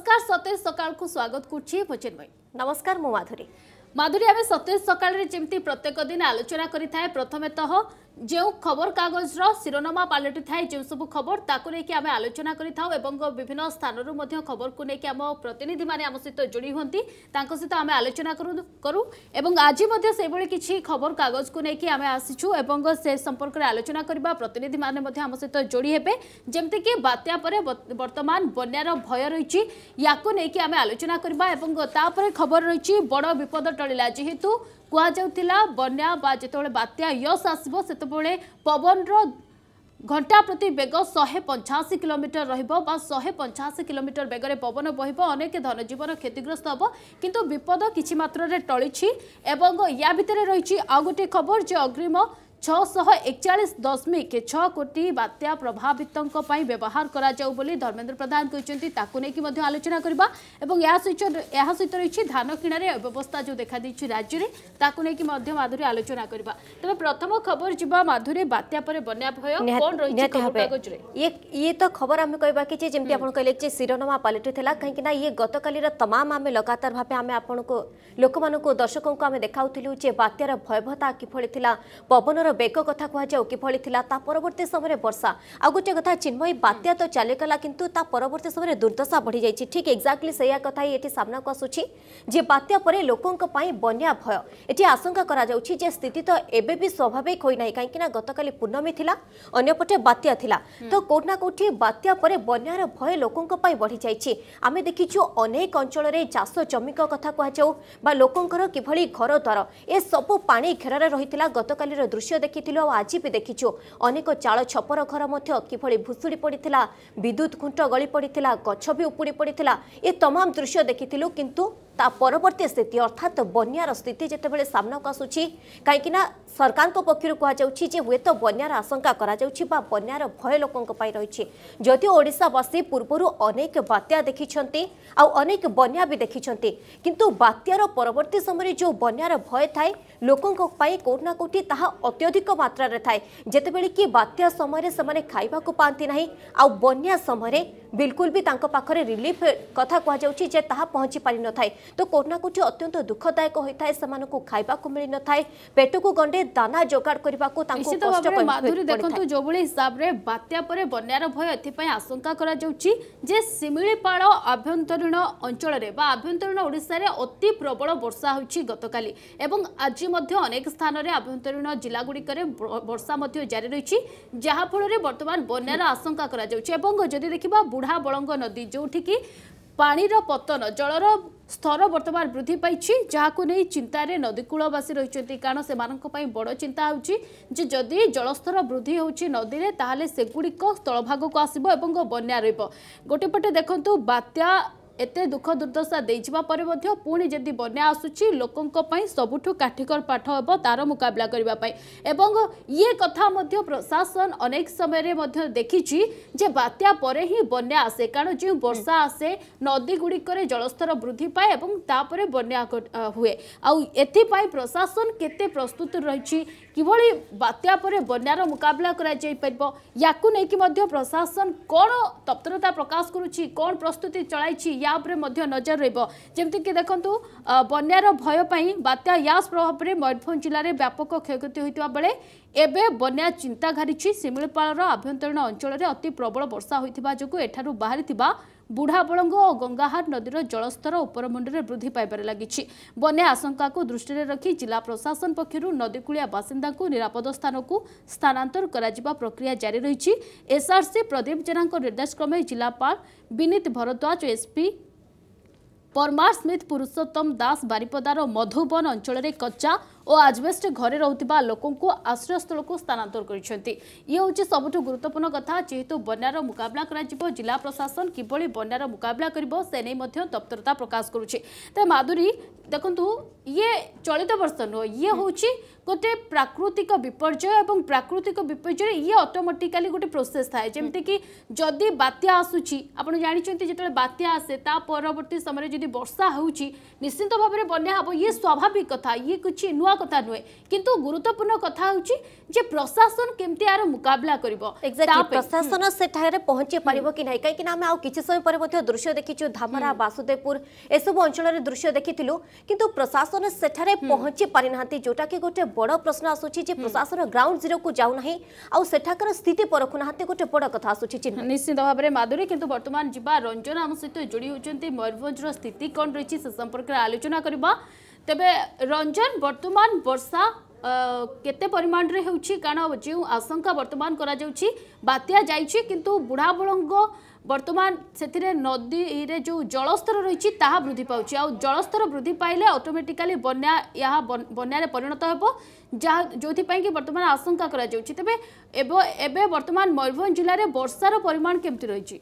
नमस्कार सतेज सकाल को स्वागत करुच्ची भचिन्मयी। नमस्कार मु माधुरी। माधुरी आम सतेज सकाल जमी प्रत्येक दिन आलोचना करें प्रथमेतः जो खबर कागज शिरोनामा पलटि थाए जो सब खबर ताकू लेकिन आम आलोचना करें विभिन्न स्थान खबर को लेकिन आम प्रतिनिधि मैंने आम सहित जोड़ी हमें सहित आम आलोचना करूँ आज किसी खबर कागज को लेकिन आम आसीचु से संपर्क में आलोचना करवा प्रतिनिधि मैंने आम सहित जोड़ी हे जमतीक बात्या पर बर्तमान बन्यार भय रही या आम आलोचना करवा खबर रही बड़ विपद टलिला जेहेतु कुआ बन्या जिते बात्या यश आसो से पवन घंटा प्रति बेग 185 किलोमीटर रही किलोमीटर बेगर पवन बहिब अनेक धनजीवन क्षतिग्रस्त हम किंतु विपद किछि मात्रा टली या भितर रही आउ गोटे खबर जो अग्रिम 641.6 कोटी बात्या प्रभावितों व्यवहार करा जाऊ बोली धर्मेंद्र प्रधान कहते आलोचना करवा सहित रही धान किणारे अव्यवस्था जो देखा राज्य में माधुरी आलोचना करवा। तेज प्रथम खबर जीवा माधुरी बात्या पर बन्या भय कौन रही ये तो खबर आम कहवा कि जमी आप कहले शिरोनामा पलटि कहीं ये गतकाली तमाम आम लगातार भाव आम आपको लोक दर्शकों को आम देखाऊलु बात्यार भयभता किभली पवन बेग कथा कहु किभली परवर्ती समय वर्षा आ गोटे कथा चिन्मयी बात्या तो चलीगला किंतु परवर्ती समय दुर्दशा बढ़ी जाइए ठीक एक्जाक्टली से कथा ये सामना को आसूची जे बात्या पर लोकों बन्या भय ये आशंका करा जाउछि जे स्थिति तो एबे भी स्वाभाविक होई कहीं गतकाली पूर्णमी थिला अन्यपटे बात्या थिला तो कोठना कोठी बात्या पर बन्यार भय लोकों बढ़ी जाइए आम देखीचु अनेक अंचल में चाष जमिक कथा कहु बा लोकंकर किभली घर द्वार ए सब पानी घेर रही गतकाली दृश्य देखिथिलु आज भी देखिछु अनेक चाल छपर घर मध्य किभली भुसुड़ी पड़िथिला विद्युत खुंट गली पड़िथिला गछ भी उपुड़ी पड़िथिला ए तमाम दृश्य देखिथिलु किंतु ता परवर्ती स्थिति अर्थात बन्यार स्थिति जितेबाला सामना को आसूची कहीं सरकार पक्षर कहुच्छी हुए तो बन्यार आशंका करा बन्यार भय लोकों रही जदिव ओडिशावासी पूर्वर अनेक बात्या देखी अनेक बन्या भी देखी किंतु बात्यार परवर्ती समय जो बन्यार भय थाए लोकों कोटना कोटी ताहा अत्यधिक मात्रा रे थाए जेतेबेले कि बात्या समय से खाइबा को पाती नहीं आ बन्या समय बिल्कुल भी तांको पाखरे रिलीफ कथा कहुच्छी जे ताहा पहुंची पारि न थाए तो कोटना कोठी अत्यंत दुखदायक होता है सेमानकु खाइबा को मिल न थाए पेट को गंडे दाना जोगाड़ करबा को तांको कष्ट माधुरी देखंतु जो बळे हिसाब रे बात्या परे बन्यार भय एथि पय आशंका करा जाउची जे सिमिलीपाळ आभ्यंतरीण अंचल रे बा आभ्यंतरीण ओडिसा रे अति प्रबल वर्षा होची गतकाली एवं आज मध्य अनेक स्थान रे आभ्यंतरीण जिला गुडी करे वर्षा मध्य जारी रहिची जहा फल रे वर्तमान बन्यार आशंका करा जाउची एवं जदि देखिबा बुढ़ा बळंग नदी जोठी की पानी पतन जलर स्तर वर्तमान वृद्धि पाई जहां नहीं चिंतार नदीकूलवासी रही कारण से बड़ चिंता होदी जलस्तर वृद्धि होची नदी में ताहले सेगुड़िक स्थलभाग को आसब और बन्या रोटे पटे देखंतु बात्या एते दुख दुर्दशा देइजिबा परे मध्य पुणी जदि बन्या आसुची लोकंक पई सबुठु काठिकर पाठ हेबो तार मुकाबला करिबा पई एवं ये कथा मध्य प्रशासन अनेक समय रे मध्य देखिछि जे बात्या परे ही बन्या आसे कारण जे वर्षा आसे नदी गुडी करे जलस्तर वृद्धि पाए एवं तापरे बन्या हुए आउ एथि पई प्रशासन केते प्रस्तुत रहिछि किभली बात्या परे बन्यार मुकाबला करा जाई परबो याकु नै कि मध्य प्रशासन कोन तत्परता प्रकाश करूछि कोन प्रस्तुति चलाइछि या उपरे मध्य नजर रहिबो जेमति कि देखंतु बन्यार भय पई बात्या यास प्रभाव रे मयूरभंज जिल्ला रे व्यापक क्षयक्षति होइतबा बेले एबे बन्या चिंता घारिछि सिमिलीपाळर आभ्यंतरीण अंचल रे अति प्रबल वर्षा होइतिबा जोगु एठारु बाहरितिबा बुढ़ा बलंग और गंगाहार नदीर जलस्तर उपरमुंडे वृद्धि पाइबार लगी बन्या आशंका को दृष्टि रखी जिला प्रशासन पक्षर नदीकूलिया बासिंदा को निरापद स्थान को स्थानांतर करा प्रक्रिया जारी रही एसआरसी प्रदीप जेना निर्देश क्रमे जिलापाल विनीत भरद्वाज एसपी परमार स्मिथ पुरुषोत्तम दास बारिपदार मधुबन अंचल में कच्चा और आजबेस्ट घरे रहउतिबा लोकों को आश्रयस्थल को स्थानांतर करिसेंती ये होची सबुठु गुरुत्वपूर्ण कथा जेहेतु बन्यार मुकाबला करा जिला प्रशासन किभली बन्यार मुकाबला करिबो से नै मध्य तत्परता प्रकाश करुछि। ते माधुरी देखंतु ये चलित वर्ष नो ये होची गोटे प्राकृतिक विपर्यय और प्राकृतिक विपर्यय ये ऑटोमेटिकली गोटे प्रोसेस थाए जेमति कि जदि बात्या आसुची आपण जानिचंती जेतले बात्या आसे ता परवर्ती समय जदि वर्षा होउची निश्चित भाव में बन्या हबो ये स्वाभाविक कथा ये कुछ नुआ कथा नुहे किंतु गुरुत्वपूर्ण कथा होची जे प्रशासन केमती यार मुकाबला करिवो एक्जेक्टली प्रशासन सेठारे पहुंची पारिबो कि नाही काई कि नामे आउ किछि समय पर मध्ये दृश्य देखिछु धामरा बासुदेवपुर एसबु अंचल रे दृश्य देखिथिलु किंतु प्रशासन सेठारे पहुंची पारि नाहंती जोटा कि गोटे बड़ प्रश्न आसुची जे प्रशासन ग्राउंड जीरो को जाउ नाही आउ सेठाकर स्थिति परखु नाहंती गोटे बड़ कथा आसुची निश्चित भाव में माधुरी किंतु वर्तमान जीवा रंजन आम सहित जोड़ी होती मयूरभंजर स्थिति कौन रही से संपर्क में आलोचना करबा तेबे रंजन वर्तमान वर्षा केते परिमाण रे होउछि कारण जो आशंका वर्तमान करा जाउछि बात्या जाइछि किंतु बुढ़ा बलंग वर्तमान से नदी रे जो जलस्तर रही ताहा वृद्धि पाउछि आ जलस्तर वृद्धि पाइले ऑटोमेटिकली बन्या या बन्या रे परिणत हेबो जहाँ जो कि वर्तमान आशंका करा जाउछि तेबे एबे वर्तमान मयूरभंज जिले में वर्षार परिमाण केमती रही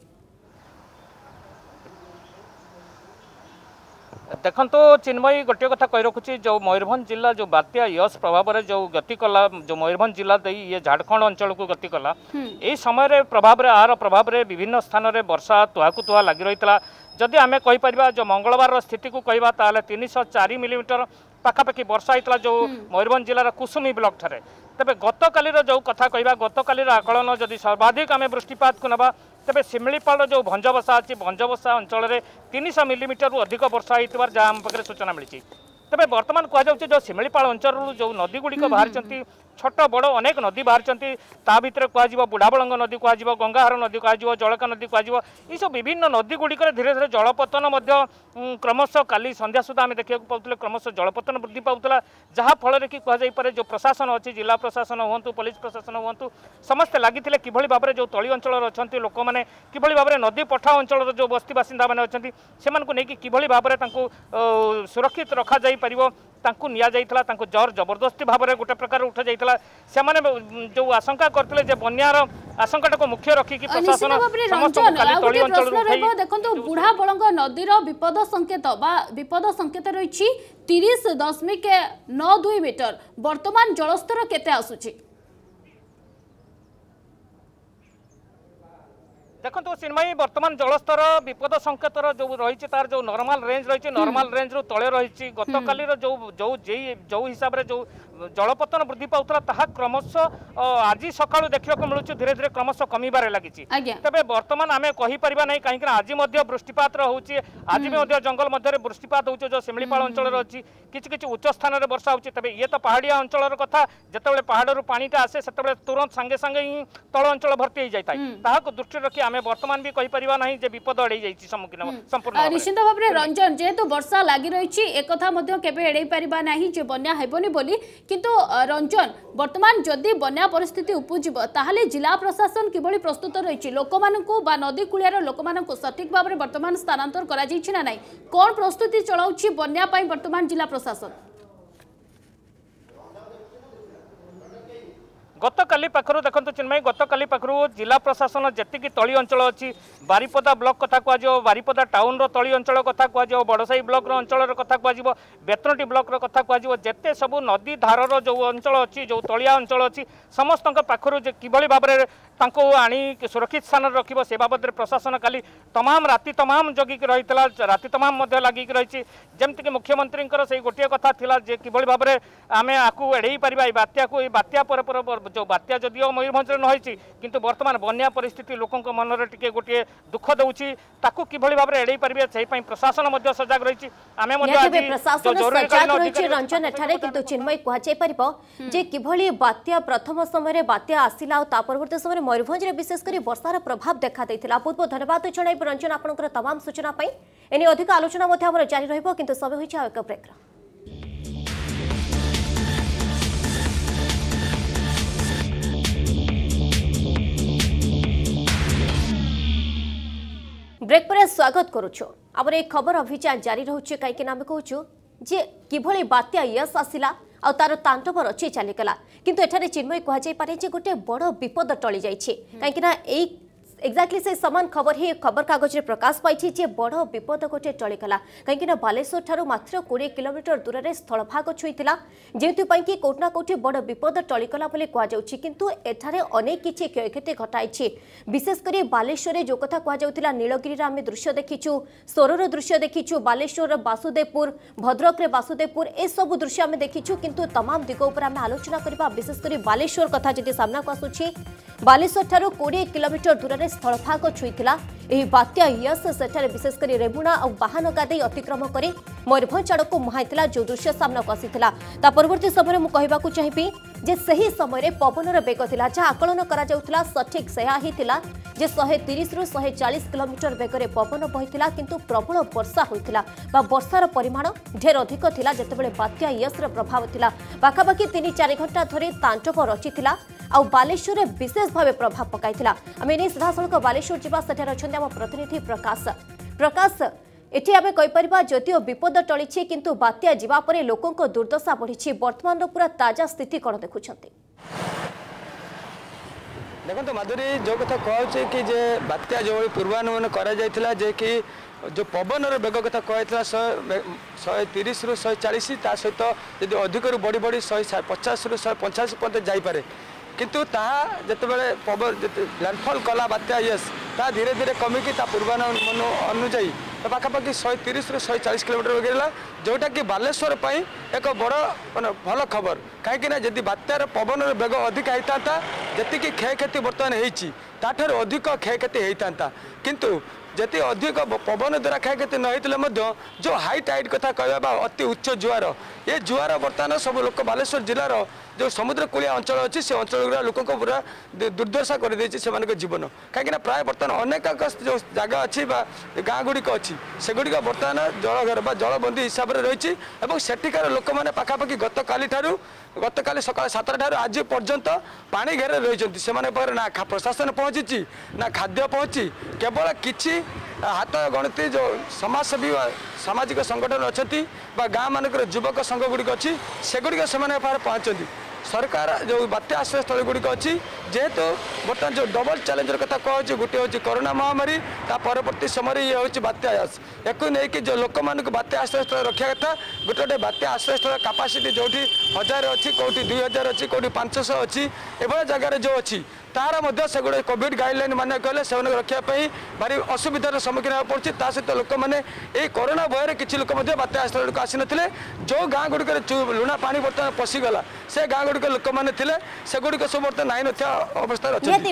देखो चिन्मयी गोटे कथा कही रखुची जो मयूरभंज जिला जो बात्या यश प्रभाव में जो गति कला जो मयूरभंज जिला दे ये झारखंड अंचल को गति कला यही समय प्रभाव आर प्रभाव में विभिन्न स्थान में वर्षा तुहाकु तुहा लगी रही जदि आम कहीपर जो मंगलवार स्थिति को कहवा ताले 304 मिलीमीटर पाखापाखि वर्षा होता जो मयूरभंज जिलार कुसुमी ब्लॉक ठारे तेबे गतकालीर जो कथा कहवा गतकालीर आकलन जदि सर्वाधिक आम वृष्टिपात को नवा तेबे शिमिलीपाल जो भंजबसा अच्छी भंजबसा अंचल में 300 मिलीमीटर अधिक वर्षा होती जहाँ आम पाखे सूचना मिली तेबे वर्तमान कहुच्छे जो शिमिलीपाल अंचल जो नदी गुड़िक बाहरी छोट बड़ अनेक नदी बाहरी ता भितर कह बुढ़ाबलंग नदी कह गंगाहार नदी कह जलका नदी कह ये सब विभिन्न नदी गुड़िक धीरे धीरे जलपतन क्रमशः काली संध्या सुधा आम देखा पाते क्रमशः जलपतन वृद्धि पाला जहाँफल कि कहुपे जो प्रशासन अच्छी जिला प्रशासन हूँ पुलिस प्रशासन हूँ समस्ते लगी कि भाव में जो तली अंचल अच्छा लोक मैंने कि भाव में नदी पठा अंचल जो बस्ती बासिंदा मैंने अच्छा से कि भाव में सुरक्षित रखा जापर तांकु निया जाइथला तांकु जर जबरदस्ती भाव में गोटे प्रकार उठा जाइथला से माने जो आशंका करथिले जे बन्यार आशंकाटा को मुख्य रखी कि प्रशासन समस्त खाली तली अंचल उठाई देखंतु बुढ़ा बलंग नदीर विपद संकेत रही 30.92 मीटर वर्तमान जलस्तर केते आसुची देखो चिन्मयी वर्तमान जलस्तर विपद संकेतर जो रही तार जो नॉर्मल रेंज रही नॉर्मल रेंज रू तले रही गतकाली जो हिसाब से जो जलपतन वृद्धि पाउतला ताहा क्रमशः आज सकाळु देखिया को मिलुछ धीरे धीरे क्रमशः कमीबारे लागिछि तबे वर्तमान आमे कहि परिबा नै काहे कि आज मध्य वृष्टिपात होउछि आज भी मध्य जंगल मध्य वृष्टिपात होउछ जो शिमिलीपाल अंचल रे अछि किछ किछ उच्च स्थान रे वर्षा होउछि तबे ये तो पहाड़िया अंचल र कथा जतबेले पहाड़ रु पानीटा आसे सेतबेले तुरंत संगे संगे ही तळ अंचल भर्ती हो जाय ताहा को दृष्टि रखि आमे वर्तमान भी कहि परिबा नै जे विपद अडै जायछि सम्मुखीन संपूर्ण निश्चित भाव में रंजन जेहेतु वर्षा लागि रहिछि एक कथा मध्य केबे एडै परिबा नाही जे बन्या हेबोनी बोली किंतु रंजन वर्तमान जदि बन्या परिस्थिति उपजिब ताहले जिला प्रशासन किभली प्रस्तुत रही लोक मानकु बा नदी कूलियार लोक मानकु सठिक भाव में वर्तमान स्थानांतर करा जाइछि ना नाही कोन प्रस्तुति चलाउछि बन्या पई वर्तमान जिला प्रशासन गतकाली पाखरु देखंतु चिन्मयी गतकाली पाखरु जिला प्रशासन जेतिकी तली अंचल अच्छी बारिपदा ब्लॉक कथा कह बारिपदा टाउन रो तली अंचल कथा कह बड़साई ब्लॉक रो अंचल कथा कह बेतनटी ब्लॉक रो कथा कह जेते सबु नदी धार रो जो अंचल अच्छी जो तलिया अंचल अच्छी समस्त पाखरु किभली भाव में तांको आनी सुरक्षित स्थान रखिबो से बाबद प्रशासन काली तमाम राति तमाम जगिक रहितला राति तमाम मध्य लागिक रही जेमति कि मुख्यमंत्री से गोटे कथा थिला जे किभली भाव में आमे आकु एड़ेई परिबा बात्या को बात्या पर जो बात्या जदिओ मयूरभंज रे नहिछि किंतु वर्तमान बन्या परिस्थिति लोकंक मन रे टिके गोटे दुख दउछि ताकु किभली भाव रे एड़ेई परिबे सेहि पई प्रशासन मध्य सजग रहिछि आमे मध्य आज प्रशासन सजग रहिछि रंजन एठारे किंतु चिन्मय कुहा जाय परिबो जे किभली बात्या प्रथम समय रे बात्या आसिला ता परवर्ती समय मयूरभंज रे विशेष करी वर्षार प्रभाव देखा दैथिला बहुत बहुत धन्यवाद जणाई रंजन आपनकर तमाम सूचना पई एनी अधिक आलोचना मध्य हमर जारी रहइबो किंतु समय होइछ एक ब्रेक ब्रेक पर स्वागत करुछु आमर एक खबर अभियान जारी रहउछि काई के नाम कहउछु जे किभली बात्या यस आसिला आ तार तांडव रची चलीगला किंतु एठारे चिन्मय कह जाय पारे जे गोटे बड़ विपद टली जाइछि काई कि ना एक्जाक्टली से समान खबर ही खबर कागज में प्रकाश पाई जे बड़ विपद गोटे टलिगला कहीं बालेश्वर ठारू मात्र 20 किलोमीटर दूर में स्थलभाग छुईला जेहेतुपाई कि कोटना कोटी बड़ विपद टलिगला कहुच्छी किंतु एठारे अनेक किछि क्षयक्षति घटाई विशेषकर बालेश्वर जो कथा कहला नीलगिरी आम दृश्य देखीचु सोरर दृश्य देखीचु बालेश्वर बासुदेवपुर भद्रक रे बासुदेवपुर ए सब दृश्य आम देखीचु किंतु तमाम दिग उपर आम आलोचना करबा विशेषकर बालेश्वर कथा जदि सामना को आसुछि बालेश्वर ठारू 20 किलोमीटर दूर में स्थलभाग छुईला बात्या यस सेठारे विशेषकर रेमुणा और बाहानगा दे अतिक्रम कर मयूरभंज आड़क मुहाईला जो दृश्य सामना को आसीला ता परवर्ती समय मुझे कहवाक चाहिए जे सही समय पवनर बेग थिला जहाँ आकलन करा जाउथला सठिक सेहा ही थिला जे 130 रु 140 किलोमीटर बेगरे पवन बहिथिला किंतु प्रबल वर्षा होइथिला बा वर्षार परिमाण ढेर अधिक थिला जेतेबेले बात्या यस्र प्रभाव थिला पाखापाखि 3-4 घंटा धरि तांडव रचिथिला आ बालेश्वर विशेष भाव प्रभाव पकाइथिला आमे नै सीधासळख बालेश्वर जिबा सेठार अछन्ते हम प्रतिनिधि प्रकाश एठी आमे कहि परिबा जदिओ विपद टळिछि किंतु बात्या जिबा परे लोकंक दुर्दशा बढ़िछि वर्तमान पूरा ताजा स्थिति कोन देखुछन्ते देखो माधुरी जो कथा कहूँ कि जे बात्या जो पूर्वानुमान करा जे कि जो पवन बेग कथा कहला 130 रु 140 ता सहित यदि अधिक बढ़ी बढ़ी 150 रु 185 पर्यंत जापे किंतु ताहा जितेबाला पवन लैंडफॉल कला बात्या यस ता धीरे धीरे कमिकी पूर्वानुमान अनुजाई पाखापाखि 130 रु 140 किलोमीटर बेगेला जोटा कि बालेश्वर पर एक बड़ माने भल खबर कहीं जदि बात्यार पवन बेग अधिक होता जी क्षयक्षति बर्तमान होठार अधिक क्षयक्षति होता किंतु जति अधिक पवन द्वारा क्षयक्षति न होते जो हाई टाइड कथा कहवा अति उच्च जुआर ये जुआर बर्तमान सब लोक बालेश्वर जिलार जो समुद्र कूलिया अंचल अच्छी से अंचल लोक पूरा दुर्दशा कर जीवन कहीं प्राय बर्तमान अनेक जो जगह अच्छी गाँ गुड़िक अच्छी सेगुड़िक बर्तमान जलघर जलबंदी हिसाब से रही सेठिकार लोक मैंने पाखापाखि गतकाली सकाल 7टा ठारू आज पर्यंत पानी घेर रही से ना प्रशासन पहुँची ना खाद्य पहुँची केवल किसी हाथ गणती जो समाजसेवी सामाजिक संगठन अच्छा गाँ मानक युवक संघ गुड़िक अच्छी सेगुड़िक से पहुँचती सरकार जो बात्या आश्रय स्थल गुड़िक अच्छी जेहेतु बर्तमान जो डबल चैलेंजर कथा कहूँ गोटे हूँ कोरोना महामारी ता परवर्ती समय ये हूँ बात्या यास एक नहीं जो लोक मानक बात्या आश्रय स्थल रखा कथा गोटे गोटे बात्या आश्रय स्थल कैपेसिटी जो 1000 अच्छी कौटी 2000 अच्छी कौटी 500 अच्छी एभली जगार जो अच्छी तार मध्य से गोटे कोविड गाइडलाइन माने कहले से रखापी भारी असुविधार सम्मुखीन होगा पड़ी सहित लोक मैंने ये कोरोना भय किसी लोक बात्या आश्रय को आसी ना जो गाँ गुड़िक लुणा पानी बर्तमान पशिगला से गाँ गुड़िक लोक मैंने से गुड़िक सब बर्तमान नाई नवस्था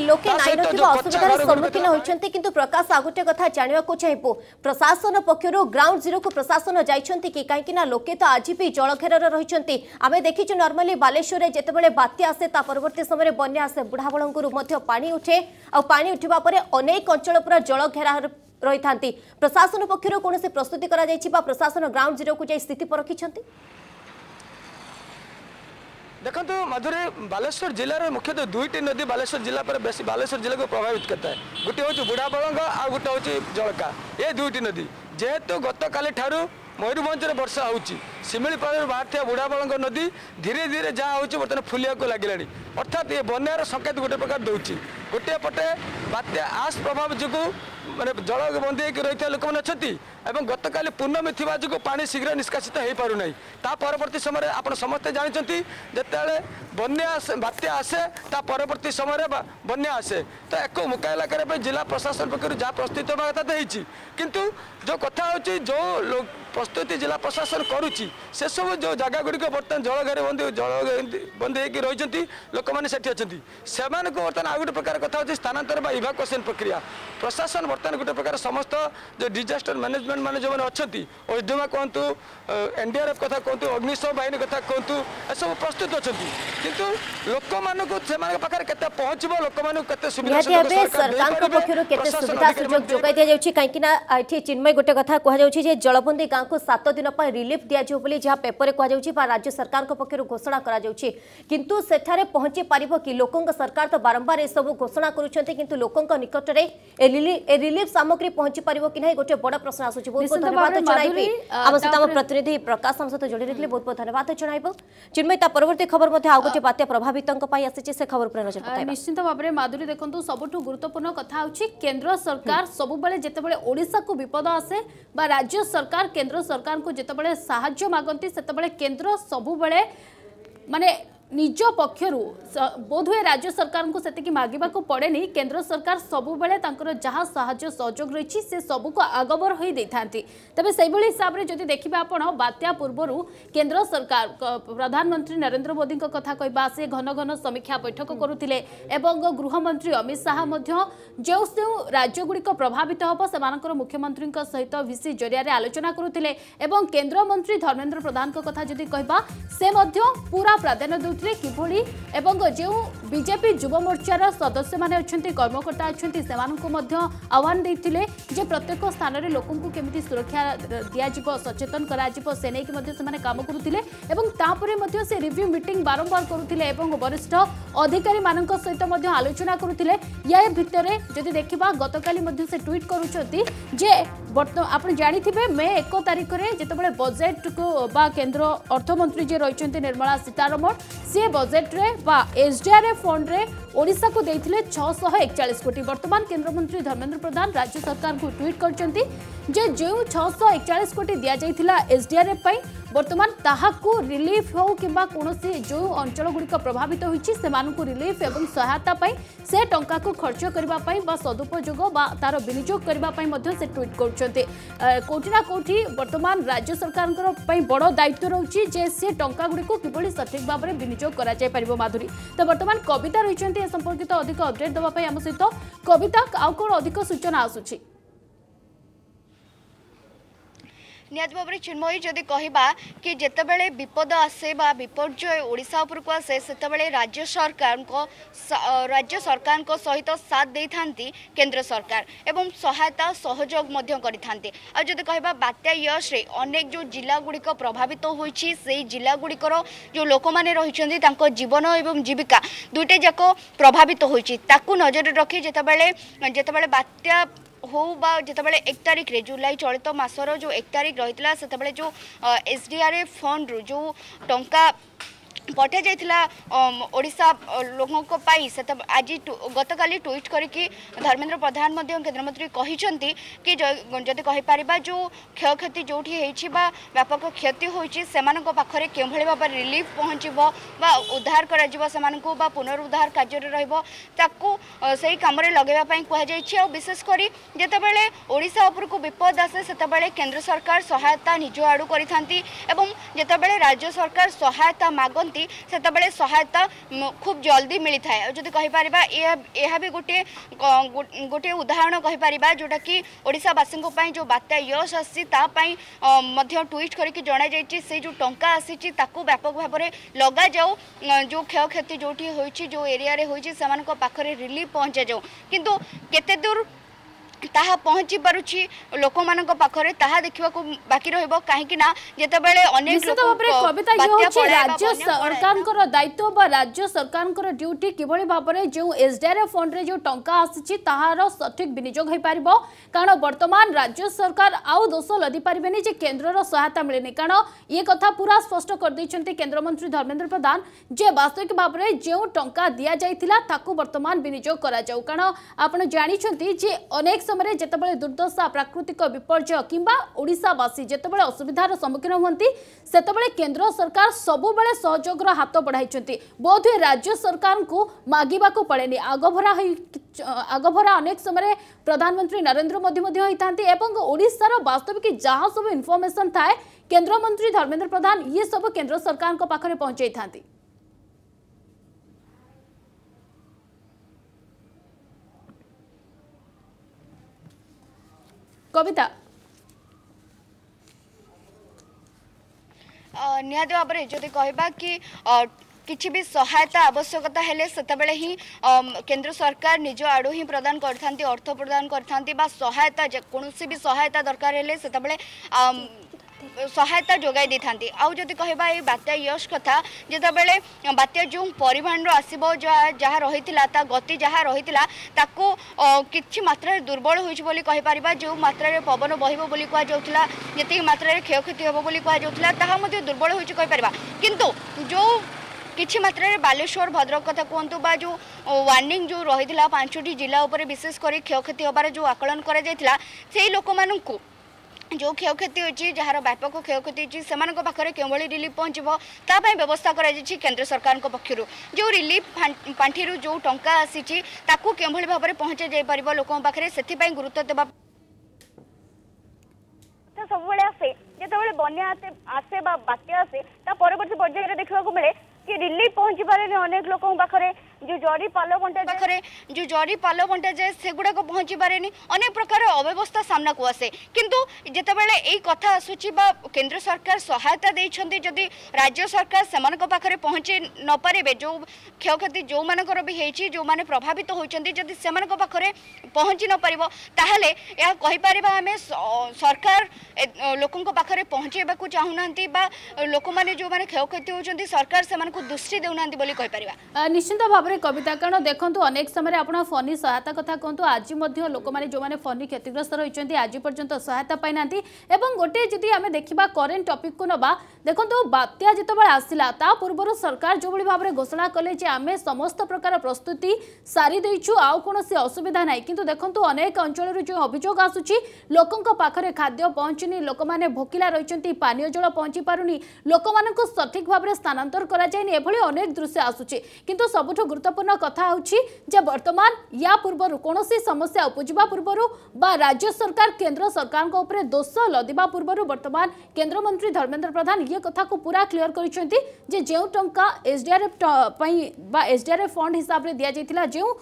सम्मुखीन होती किंतु प्रकाश आ गोटे कथा जानवाक चाहबू प्रशासन पक्षर ग्राउंड जीरो को प्रशासन जाइछंती कि कहीं लोके तो आज भी जल घेर रही आम देखीचु नॉर्मली बालेश्वर जितेबाला बात्या आसे ता परवर्ती समय बन्या आसे बुढ़ाबलंगुर पानी उठे और पानी उठा पर अनेक अंचल पूरा जल घेरा रही था प्रशासन पक्षर कौन से प्रस्तुति करा प्रशासन ग्राउंड जीरो को स्थिति पर रखी देखो माधुरी बालेश्वर जिलार मुख्यतः 2टी नदी बालेश्वर जिला पर बेसी बालेश्वर जिला को प्रभावित करता है गोटे हूँ बुढ़ाबलंग आ गोटे हूँ जलका ये 2टी नदी जेहेतु गतकाली ठारू मयूरभंज में वर्षा होची शिमिलीपाल बाहर बुढ़ाबलंग नदी धीरे धीरे जहाँ हो बर्तमान फुलिया को लगे अर्थात ये बन्यार संकेत गोटे प्रकार दूसरी गोटे पटे बात्या आस प्रभाव जो माने जल बंदी रही लोक मैंने अच्छा गतकाली पूर्णमी थी जो पानी शीघ्र निष्कासित हो पार ना ता परवर्ती समय आप समस्ते जानते जिते बन्या बात्या आसे ता परवर्ती समय बन्या आसे तो एक मुकाबला करने जिला प्रशासन पक्ष जहाँ प्रस्तुत होगा कथा तो किंतु जो कथा हो जो प्रस्तुति जिला प्रशासन करुच्ची से सब जो जगह गुड़िक बर्तमान जल बंदी रही लोक मैंने से अच्छा बर्तमान आ गोटे प्रकार कथा हो स्थानांतर इवाकुएसन प्रक्रिया प्रशासन बर्तमान गोटे प्रकार समस्त जो डिजास्टर मैनेजमेंट मैंने जो अच्छा ओसडीमा कहतु एनडीआरएफ कथा कहतु अग्निशम बाहिनी कथा कहतु ए सब प्रस्तुत अच्छा किंतु लोक मानक से पहुँचब लोक मानक सरकार पक्षर सुविधा सुजोग जोगाई दि जाए कहीं चिन्मय गोटे कथा कहु जलबंदी गाँव को 7 दिन रिलीफ दिज्व बोली जहाँ पेपर में कहुच्छी राज्य सरकार पक्षर घोषणा किंतु सेठारे पहुंची पारिबो कि लोकंक सरकार तो बारंबार ए सब घोषणा करुछन्ते किंतु लोकंक निकट रे ए रिलीफ सामग्री पहुंची पारिबो कि नहीं गोटे बड़ प्रश्न आसुछि। बहुत बहुत धन्यवाद जणाइबे आम सहित आम प्रतिनिधि प्रकाश आम सहित जोड़ी रखिले बहुत बहुत धन्यवाद जणाइबो। चिन्मय ता परवर्ती खबर मध्ये आ गोटे बात्या प्रभावितंक पई आसीछि से खबर पर नजर पकाइबा। निश्चित भाव में माधुरी देखंतु सबुठु गुरुत्वपूर्ण कथा होछि केंद्र सरकार सबुबेले जेतेबेले ओडिसा को विपद आसे बा राज्य सरकार केंद्र सरकार को जेतेबेले सहायता मागंती सेतेबेले केंद्र सबुबेले माने निज पक्षर बोधहुए राज्य सरकार को सेतिकी मागिबाको पड़ेनी केंद्र सरकार सबुबेले तांकर जहाँ साहाय्य सहयोग रही से सबको आगबर हो देथांती। तबे सेहि भली हिसाब रे जदि देखिबा आपण बात्या पूर्वरु केंद्र सरकार प्रधानमंत्री नरेंद्र मोदी को कथा कहबा से घन घन समीक्षा बैठक करुथिले एवं गृह मंत्री अमित शाह मध्य जो राज्य गुड़िक प्रभावित होब सेमानकर मुख्यमंत्री सहित वीसी जरिया रे आलोचना करुथिले एवं केंद्र मंत्री धर्मेंद्र प्रधान को कथा जदि कहबा से मध्य पूरा प्राधान्य किभली एवं जो बीजेपी युव मोर्चार सदस्य माने अछंती कर्मकर्ता अछंती सेमानकु मध्य आह्वान देथिले जे प्रत्येक स्थान रे लोकंकु केमिति सुरक्षा दिया जिवो सचेतन करा जिवो से नै कि मध्य सेमाने काम करुथिले एवं तापरे मध्य से रिव्यू मीटिंग बारंबार करुथिले एवं वरिष्ठ अधिकारी मानक सहित मध्य आलोचना करुथिले। या भितरे जदि देखिबा गतकाली मध्य से ट्वीट करूछंती जे आपण जानिथिबे मे 1 तारिख रे जेतेबेले बजेट को बा केंद्र अर्थमंत्री जे रहिचंती निर्मला सीतारमण से बजेट रे बा एसडीआरएफ फंड रे ओडिसा को देथिले 641 कोटी। वर्तमान केंद्र मंत्री धर्मेंद्र प्रधान राज्य सरकार को ट्वीट करचंती जे जो 641 कोटी दिया जाइथिला एसडीआरएफ पई वर्तमान ताहाकू रिलीफ हो किबा कोनोसी जो अंचल गुड़िक प्रभावित होइछि सेमानकू रिलीफ एवं सहायता पई से टंका को खर्च करबा पई बा सदुपयोग बा तार विनियोग करबा पई मध्य से ट्वीट करचंती। कोठी ना कोठी वर्तमान राज्य सरकार पई बड़ दायित्व रहउछि जे से टंका गुड़िक किबळी सठिक भाव में विनियोग करा जाय परिबो। माधुरी तो वर्तमान कविता रहिचंती ए संपर्कित अधिक अपडेट दबा पई हम सहित कविता आउ कोन अधिक सूचना आसुछि। निहत भाव में चिन्मयी जदि कहबा कि जितेबाला विपद आसे बा विपर्यय ओडिशा उपरको आसे सेतेबाला राज्य सरकार को सहित साथ दे थांती केंद्र सरकार एवं सहायता सहयोग मध्य करि थांती। आ जदि कहबा बात्या यश रे अनेक जो जिला गुड़िक प्रभावित होइछि से जिला गुड़िकर जो लोक माने रहिछन्ती तांको जीवन एवं जीविका दुईटे जाक प्रभावित होइछि ताकू नजर रखी जेतेबाला बात्या हो बा जितेबाला 1 तारिख रे जुलाई चलित मासर जो 1 तारिख रही से जो एसडीआरएफ फंड रु जो टंका पठा जाइथिला ओडिशा लोगों को पाई से आज गतकाली ट्वीट करके धर्मेंद्र प्रधान केंद्र मंत्री कहिसंती कि जदि कहि परिबा जो क्षयक्षति जोठी हेछि बा व्यापक क्षति होइछि सेमानक पाखरे केउ भली भाबा रिलीफ पहुंचीबो बा उद्धार करा जिवो सेमानकु बा पुनरुद्धार कार्य रे रहइबो ताकू सेही काम रे लगेबा पई कहै जाइछि। और विशेष करी जेतेबेले ओडिशा ऊपर को विपद आसे सेतेबेले केंद्र सरकार सहायता निज आडू करिथांती एवं जेतेबेले राज्य सरकार सहायता मागन से सहायता खूब जल्दी मिली थाए। जदि कहीपर यह भी गोटे गोटे उदाहरण कहीपर जोटा कि ओडिशावासी जो बात्या यश आसी ट्वीट करके जना से जो टंका आसी व्यापक भाव में लगा जाऊ जो क्षयक्षति जो जो एरिया रे होइछि सेमानक पाखरे रिलीफ पहुंचा जाऊ किंतु केते दूर ताहा पहुंची पारुछि लोक मानक पाखरे ताहा देखिबा को बाकी रहइबो काहेकि ना जेतेबेले अनेक लोक कविता यो होछि राज्य सरकारकर दायित्व बा राज्य सरकारकर ड्यूटी किभଳି भाबरे जो एसडीआरएफ फंड रे जो टंका आसीछि ताहार सठिक विनियोग होई पारिबो कारण वर्तमान राज्य सरकार आउ दोष लदी पारिबेनी जे केंद्रर सहायता मिलेनी कारण ये कथा पूरा स्पष्ट कर दैछन्ते केंद्र मंत्री धर्मेंद्र प्रधान जे वास्तविक भाबरे जो टंका दिया जाइथिला ताकू वर्तमान विनियोग करा जाऊ कारण आपण जानिछन्ती जे अनेक समय जेतेबेले दुर्दशा प्राकृतिक विपर्यय किंबा ओडिशावासी जेतेबेले असुविधार सम्मुखीन होती सेतेबेले केंद्र सरकार सबुबेले सहयोगर हाथ बढ़ाई बोधहुए राज्य सरकार को मागिबा को पड़ेनी आगभरा अनेक समय प्रधानमंत्री नरेंद्र मोदी होती एवं ओडिशार वास्तविक जहाँ सब इनफॉरमेशन थाए केंद्र मंत्री धर्मेंद्र प्रधान ये सब केंद्र सरकार को पाखरे पहुंचाई थांती। कविता निहाती भाव में जदि कहबा कि किछि भी सहायता आवश्यकता हेले सेतेबेले ही केंद्र सरकार निज आडू ही प्रदान करथांती अर्थ प्रदान करथांती बा सहायता कोनोसी भी सहायता दरकार हेले सेतेबेले सहायता जोगाई दी थांती। आउ जदि कहबा ए बात्या यश कथा जेता बेले बात्या जो परिमाण रो आसीबो जहा रहितिला ता गति जहा रहितिला ताको किछि मात्रा रे दुर्बल होइछ बोली कहि परिबा। जो मात्रा रे पवन बहिबो बोली कहा जाउतिला जति मात्रा रे क्षयक्षति होबो बोली कहा जाउतिला ताहा मध्ये दुर्बल होइछ कहि परिबा। किंतु जो किछि मात्रा रे बालेश्वर भद्रक कथा कहतु बा जो वार्निंग जो रही 5टी जिला उपर विशेष कर क्षयक्षति होबार जो आकलन करा जायतिला सेही लोक माननकु जो क्षयक्षति होची जार व्यापक क्षयक्षति होची सेमानक पाखरे केवळ रिलीफ पहुंचबो ता पय व्यवस्था करा जायछि केंद्र सरकार को पक्षरु। जो रिलीफ पांठीरु जो टंका आसीछि ताकू केवळ भाबरे पहुंचे जाय परिबो लोक पाखरे सेथि पय गुरुत्व देबा सब बेले आसे जेतेबेले बन्या आसे बा बात्या आसे ता परवर्ती पर्याय रे देखबा को मिले कि रिलीफ पहुंची पारे अनेक लोक पाखरे जो जड़ी पाल बंटा पाखरे जो जड़ी पाल बंटा जाए सेगुड़ा को पहुंची पारे अनेक प्रकार अव्यवस्था सामना को आसे। किंतु जेतेबेले एई कथा आसुची बा केंद्र सरकार सहायता देइछन्ती जदि राज्य सरकार सेमानक पाखरे पहुंची न पारिबे जो क्षयक्षति जो मानकर भी हेछि जो माने प्रभावित होइछन्ती जदि सेमानक पाखरे पहुंची न पारिबो ताहाले या कहि पारिबा हमें सरकार लोकन को पाखरे पहुंचेबा को चाहुनांती बा लोक माने जो माने क्षयक्षति होइछन्ती सरकार सेमान को दृष्टि देउनांती बोली कहि परिबा। निश्चित भाव में कविता कारण देखो अनेक समय आप फनी सहायता कथा कहतु आज लोक मैंने जो मैंने फनी क्षतिग्रस्त रही आज पर्यंत सहायता पाई ना। गोटे जदि आम देखा करेन्ट टॉपिक को नवा देखो बात्या जिते आसला ता पूर्व सरकार जो भाव में घोषणा कले आम समस्त प्रकार प्रस्तुति सारी देचु आउ कौन असुविधा ना। किंतु देखो अनेक अंचल जो अभियोग आसूची लोकों पाखरे खाद्य पहुंचुनी लोक मैंने भोकिला रही पानीय जल पहुंची पारुनी लोक मानक सठिक भाव में स्थानांतर करा जायनि एभली अनेक दृश्य आसूची। किंतु सबुठु गुरुत्वपूर्ण कथा होची जे वर्तमान या पूर्व कौन समस्या उपजिबा पूर्व बा राज्य सरकार केंद्र सरकार को ऊपर दोष लदिबा पूर्व वर्तमान केंद्र मंत्री धर्मेंद्र प्रधान ये कथा को पूरा क्लियर करिसेंती जे जेउ टंका एसडीआरएफ पई बा एसडीआरएफ फंड हिसाब रे दिया जायतिला जेउ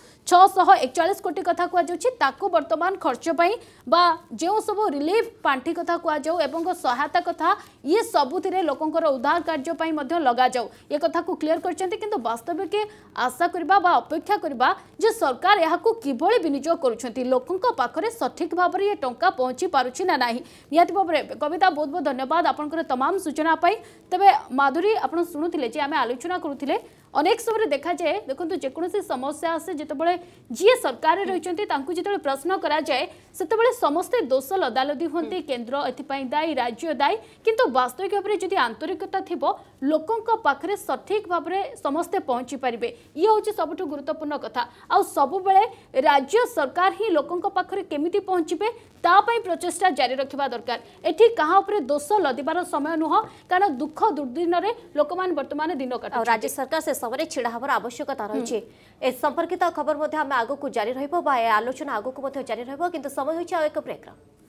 641 कोटी कथा को जाउची ताको वर्तमान खर्च पई बा जेउ सब रिलीफ पांठी कथा को जाउ एवं सहायता कथा ये सबुथिरे लोकंकर उद्धार कार्य पई मध्ये लगा जाउ ये कथा को क्लियर करछंती। किंतु वास्तविक आशा करबा बा अपेक्षा करबा जे सरकार याकू किभଳି विनियोग करूछंती लोकंक पाखरे सठिक भाव रे ये टंका पहुंची पारुछि ना नाही। नियति भाव रे कविता बहुत बहुत धन्यवाद आपनकर तमाम सूचना पाई। तबे माधुरी आपण सुनुथिले जे आमे आलोचना करूथिले अनेक समय देखा जाए देखो जेकोसी समस्या आसे जितेबाला जी सरकार रही प्रश्न करा जाए से समस्ते दोष लदालदी होती केन्द्र एपाई दायी राज्य दायी। किंतु वास्तविक भाव में जदि आंतरिकता थी लोकों पाखे सठिक भाव में समस्ते पहुंची पारे ये हूँ सबुठ गुरुत्वपूर्ण कथा। आ सब बेले राज्य सरकार ही लोकों पाखे केमिति पहुंचे तापाई प्रचेषा जारी रखा दरकार। एठी कहा उपरे दोष लदिबार समय नुह कारण दुख दुर्दिन में लोक मैंने वर्तमान दिन काट राज्य सरकार से समय छिड़ा हबार आवश्यकता रही ए संपर्कित खबर आम आग को जारी रहिबो बा आलोचना आग को जारी रहिबो। किंतु समय होइछ एक ब्रेक।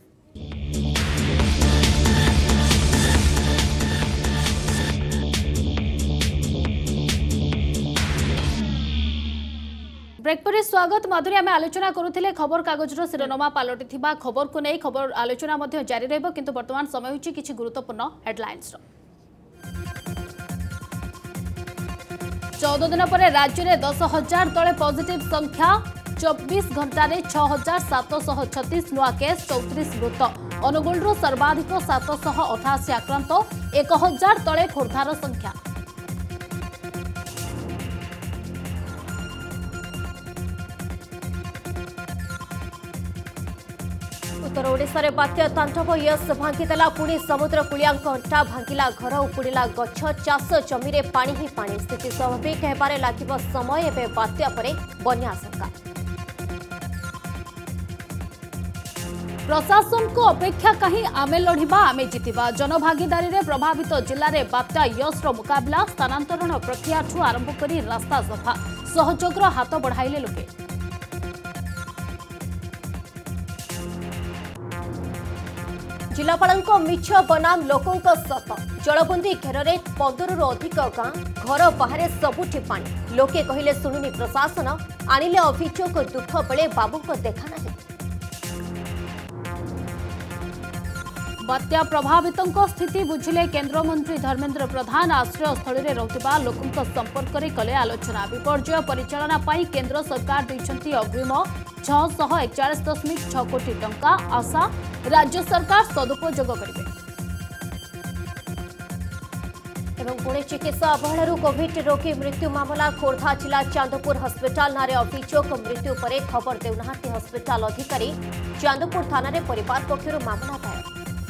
ब्रेक पर स्वागत माधुरी आम आलोचना करुले खबर कागज शिरोनामा पलटि खबर को नहीं खबर आलोचना जारी रहिबो। किंतु वर्तमान समय होइछ किछि गुरुत्वपूर्ण हेडलाइंस। 14 दिन पर राज्य में 10,000 तले पॉजिटिव संख्या 24 घंटा 6,736 नुआ केस 34 मृत। अनुगुल सर्वाधिक 788 आक्रांत 1,000 तले खोर्धार संख्या। उत्तर ओडिशा रे बात्या तांडव यश भांगीदेला पुणी समुद्र कूलिया अंटा भांगिला घर उपुड़ा गछ चाष जमी में पानी ही पानी। स्थिति स्वाभाविक होबार लगे समय एवं बात्या परे बन्या आशंका। प्रशासन को अपेक्षा कहीं आमे लढ़िबा आमे जितिबा जनभागीदारी रे प्रभावित जिले में बात्या यश मुकाबला स्थानांतरण प्रक्रिया आरंभ कर रास्ता सफा सहयोगर हाथ बढ़ाइले लोके। जिलापाल मिछ बनाम लोकों सत जलबंदी घेर में 15 रु अधिक गाँ घर बाहर सबुठी पानी लोके कहले शुणुनी प्रशासन आनिले अभियोग दुख बेले बाबू को देखा नहीं। बात्या प्रभावितों स्थिति बुझिले केंद्र मंत्री धर्मेंद्र प्रधान आश्रय स्थल में रहुथिबा लोकों संपर्क में कले आलोचना। विपर्यय परिचालना पाई केंद्र सरकार दैछंती अग्रिम 641.6 कोटी टंका आशा राज्य सरकार सदुपयोग करेंगे। एवं पुणे चिकित्सा अवहेलू कोविड रोगी मृत्यु मामला खोर्धा जिला चांदपुर हस्पिटाल नारे अभियोग मृत्यु पर खबर देउना हस्पिटाल अधिकारी चांदपुर थाना परिवार पक्षर मामला दायर।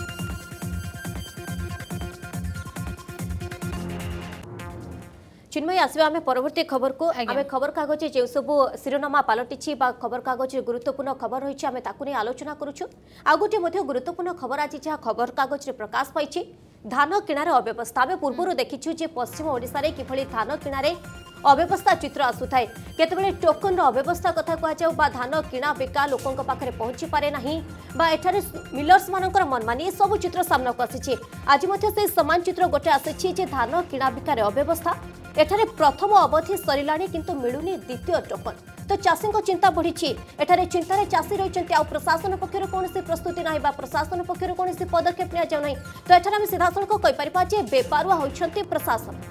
चिन्मयी आसवा आम परवर्ती खबर को आम खबर कागज जो सब शिरोनामा पलटि खबर कागज गुरुत्वपूर्ण खबर रही आम ताकू आलोचना करुचु। आ गोटे गुरुत्वपूर्ण खबर आज जहाँ खबर कागज प्रकाश पाई धान किणार अव्यवस्था आम पूर्व देखीचु जे पश्चिम ओडिशा रे किभली धान किणार अव्यवस्था चित्र आसुए केतबेले टोकन अव्यवस्था कथा कहुँ धान किणा बिका लोकों पाखे पहुंची पारे ना एठारे मिलर्स मानकर मनमानी ये सब चित्र सामना को आसी आज से समान चित्र गोटे आसी धान किणा बिकार अव्यवस्था एठारे प्रथम अवधि सरिलाणी किंतु मिलुनी द्वितीय टोकन तो चाषी चिंता बढ़ी एठारे चिंतार चाषी रही आ प्रशासन पक्षर कौन प्रस्तुति ना प्रशासन पक्षर कौन पदक्षेप नि जाऊ ना तो एठारे आम सीधा सड़क कहीपर बेपारुआ होती प्रशासन।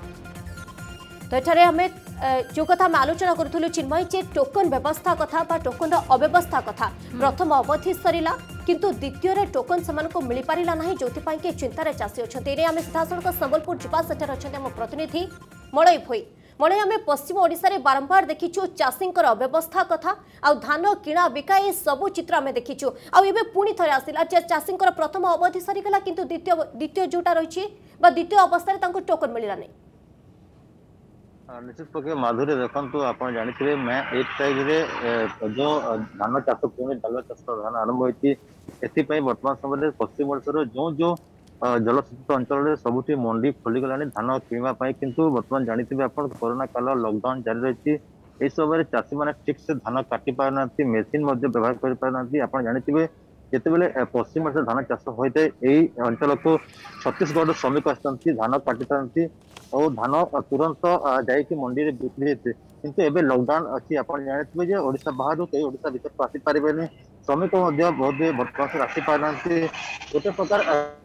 तो एठारे आम जो कथा आम आलोचना करूँ चिन्मयी जे टोकन व्यवस्था कथा टोकन अव्यवस्था कथा प्रथम अवधि सरिला किंतु द्वितीय टोकन से मिल पारा ना जो कि चिंतार चाषी अच्छा आम सीधा सड़क संबलपुर जावा सेठार अच्छा आम प्रतिनिधि मलई भोई मलई आम पश्चिम ओडिशा रे बारंबार देखीचु चाषी अव्यवस्था कथा आ धान किणा बिका ये सब चित्र आम देखीचु आबे पुणी थे आसला चाषी प्रथम अवधि सरीगला किंतु द्वितीय जोटा रही द्वितीय अवस्था टोकन मिलला नहीं। निश्चित पक्ष माधुरी देखु आप जानते मैं 1 तारीख जो धान चाष पुणी डालुआ चाष धान आरंभ होती बर्तमान समय पश्चिम ओडिशा जो जो जलसेचित अंचल सबुठी मंडी खोलीगला धान किणवाई किंतु बर्तमान जानते आप कोरोना काल लॉकडाउन जारी रही यह समय चाषी मैंने ठीक से धान काटि पारना मेसीन व्यवहार कर पारना आप जानते जितेबले पश्चिम ओडिशा धान चाष होता है यही अंचल को छत्तीसगढ़ श्रमिक आसती धान काटि पारती और धान तुरंत जाकि मंडी में बिक्री होते किंतु एबे लॉकडाउन अच्छी आप जानते ओडिशा बाहर कई ओडिशा भीतर को आसी पारे श्रमिक बहुत बर्तमान आसी पारना गोटे प्रकार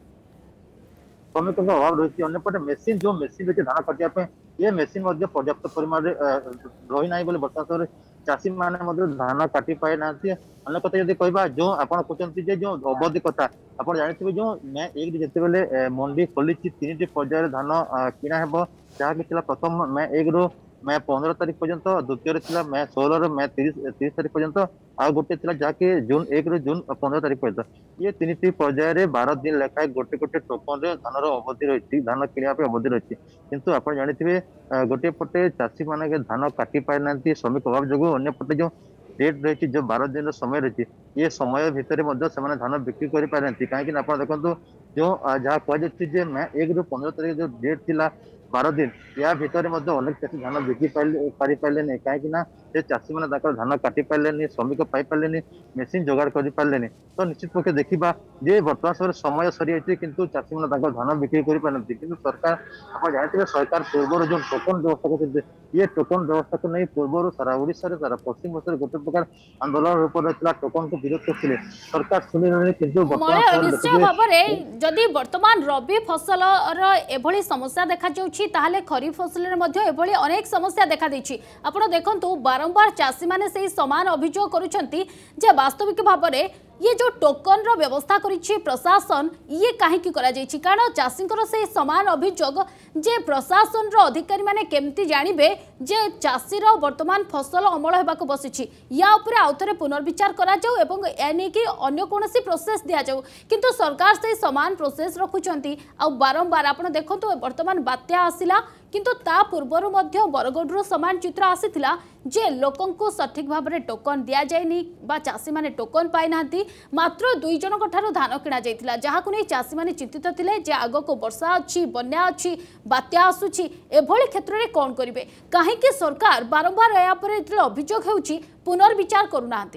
श्रमिक अभाव रही अंपटे मेसीन जो मेसीन रही धान काटा ये मेसीन पर्याप्त परिमाण रही ना बर्तमान समय चाषी मैंने धान काटि पाए ना अन्य कथा जब कह जो आप कहते जो अवधि कथा आप जानते जो मैं एक जितेबले मंडी खोली 3टी पर्यायर धान किणा जहाँकि प्रथम मैं 1 रू मैं 15 तारीख पर्यंत द्वितीय मैं 16 मैं 30 तारीख पर्यंत आ गोटे जहाँकि जून 1 रू जून 15 तारीख पर्यंत ये 3टी पर्यायर 12 दिन लेखाएं गोटे गोटे टोकन धान अवधि रही धान किणा अवधि रही किंतु आप जानते गोटे पटे चाषी मैंने धान काटि पाए ना श्रमिक अभाव जो अन्य पटे जो डेट रही जो 12 दिन समय रही ये समय भितर से धान बिक्री कर पारे कहीं आप देखो जो जहाँ कहुचे मैं 1 रू 15 तारीख जो डेट थी 12 दिन या भितर अनेक चाषी धान बिक्री पारि पारे कहीं चाषी मैंने धान काटि पारे श्रमिक पाई पारे मेसीन जोगाड़ कर पारे तो निश्चित पक्ष देखा जे बर्तमान समय सरी किंतु चाषी मैंने धान बिक्री कर पारती कि सरकार आप जानते सरकार पूर्व जो टोकन व्यवस्था करते ये टोकन व्यवस्था को नहीं पूर्व सारा ओडिशा सारा पश्चिम ओडिशा गोटे प्रकार आंदोलन रूप में टोकन को विरोध करते सरकार शुणी किंतु निश्चय भाव में जदि वर्तमान रबी फसल एभली समस्या देखा ताहले खरीफ फसल एभली अनेक समस्या देखा देछि आपण देखंतु बारंबार चाषी माने से समान अभियोग करुछंती जे वास्तविक भाव में ये जो टोकन रो व्यवस्था करिछि प्रशासन ये काहे की करा जाइछि कारण चाषी से समान अभियोग जे प्रशासन रो अधिकारी माने केमती जानिबे जे चाषी रो वर्तमान फसल अमल हेबाक बसिछि या ऊपर आउथरे पुनर्विचार करा जाऊ एवं एने की अन्य कोनोसी प्रोसेस दिया जाऊ किंतु सरकार से समान प्रोसेस रखुचंती आ बारंबार आपण देखंतु वर्तमान बात्या आसिला किंतु ता पूर्वरु मध्य बरगढ़ समान चित्र आसीथिला जे लोकन को सठिक भाव में टोकन दिया जायनी बा चाषी माने टोकन पाई नांती मात्र 2 जनक ठारो धान किणा जायतिला जहाकु नै चाषी माने चिंतित थिले जे आगो को वर्षा अछि बन्या अछि बात्या आसुछि एभली क्षेत्र रे कोन करिवे काहे कि सरकार बारंबार या पर अभियोग हेउछि पुनर्विचार करू नांती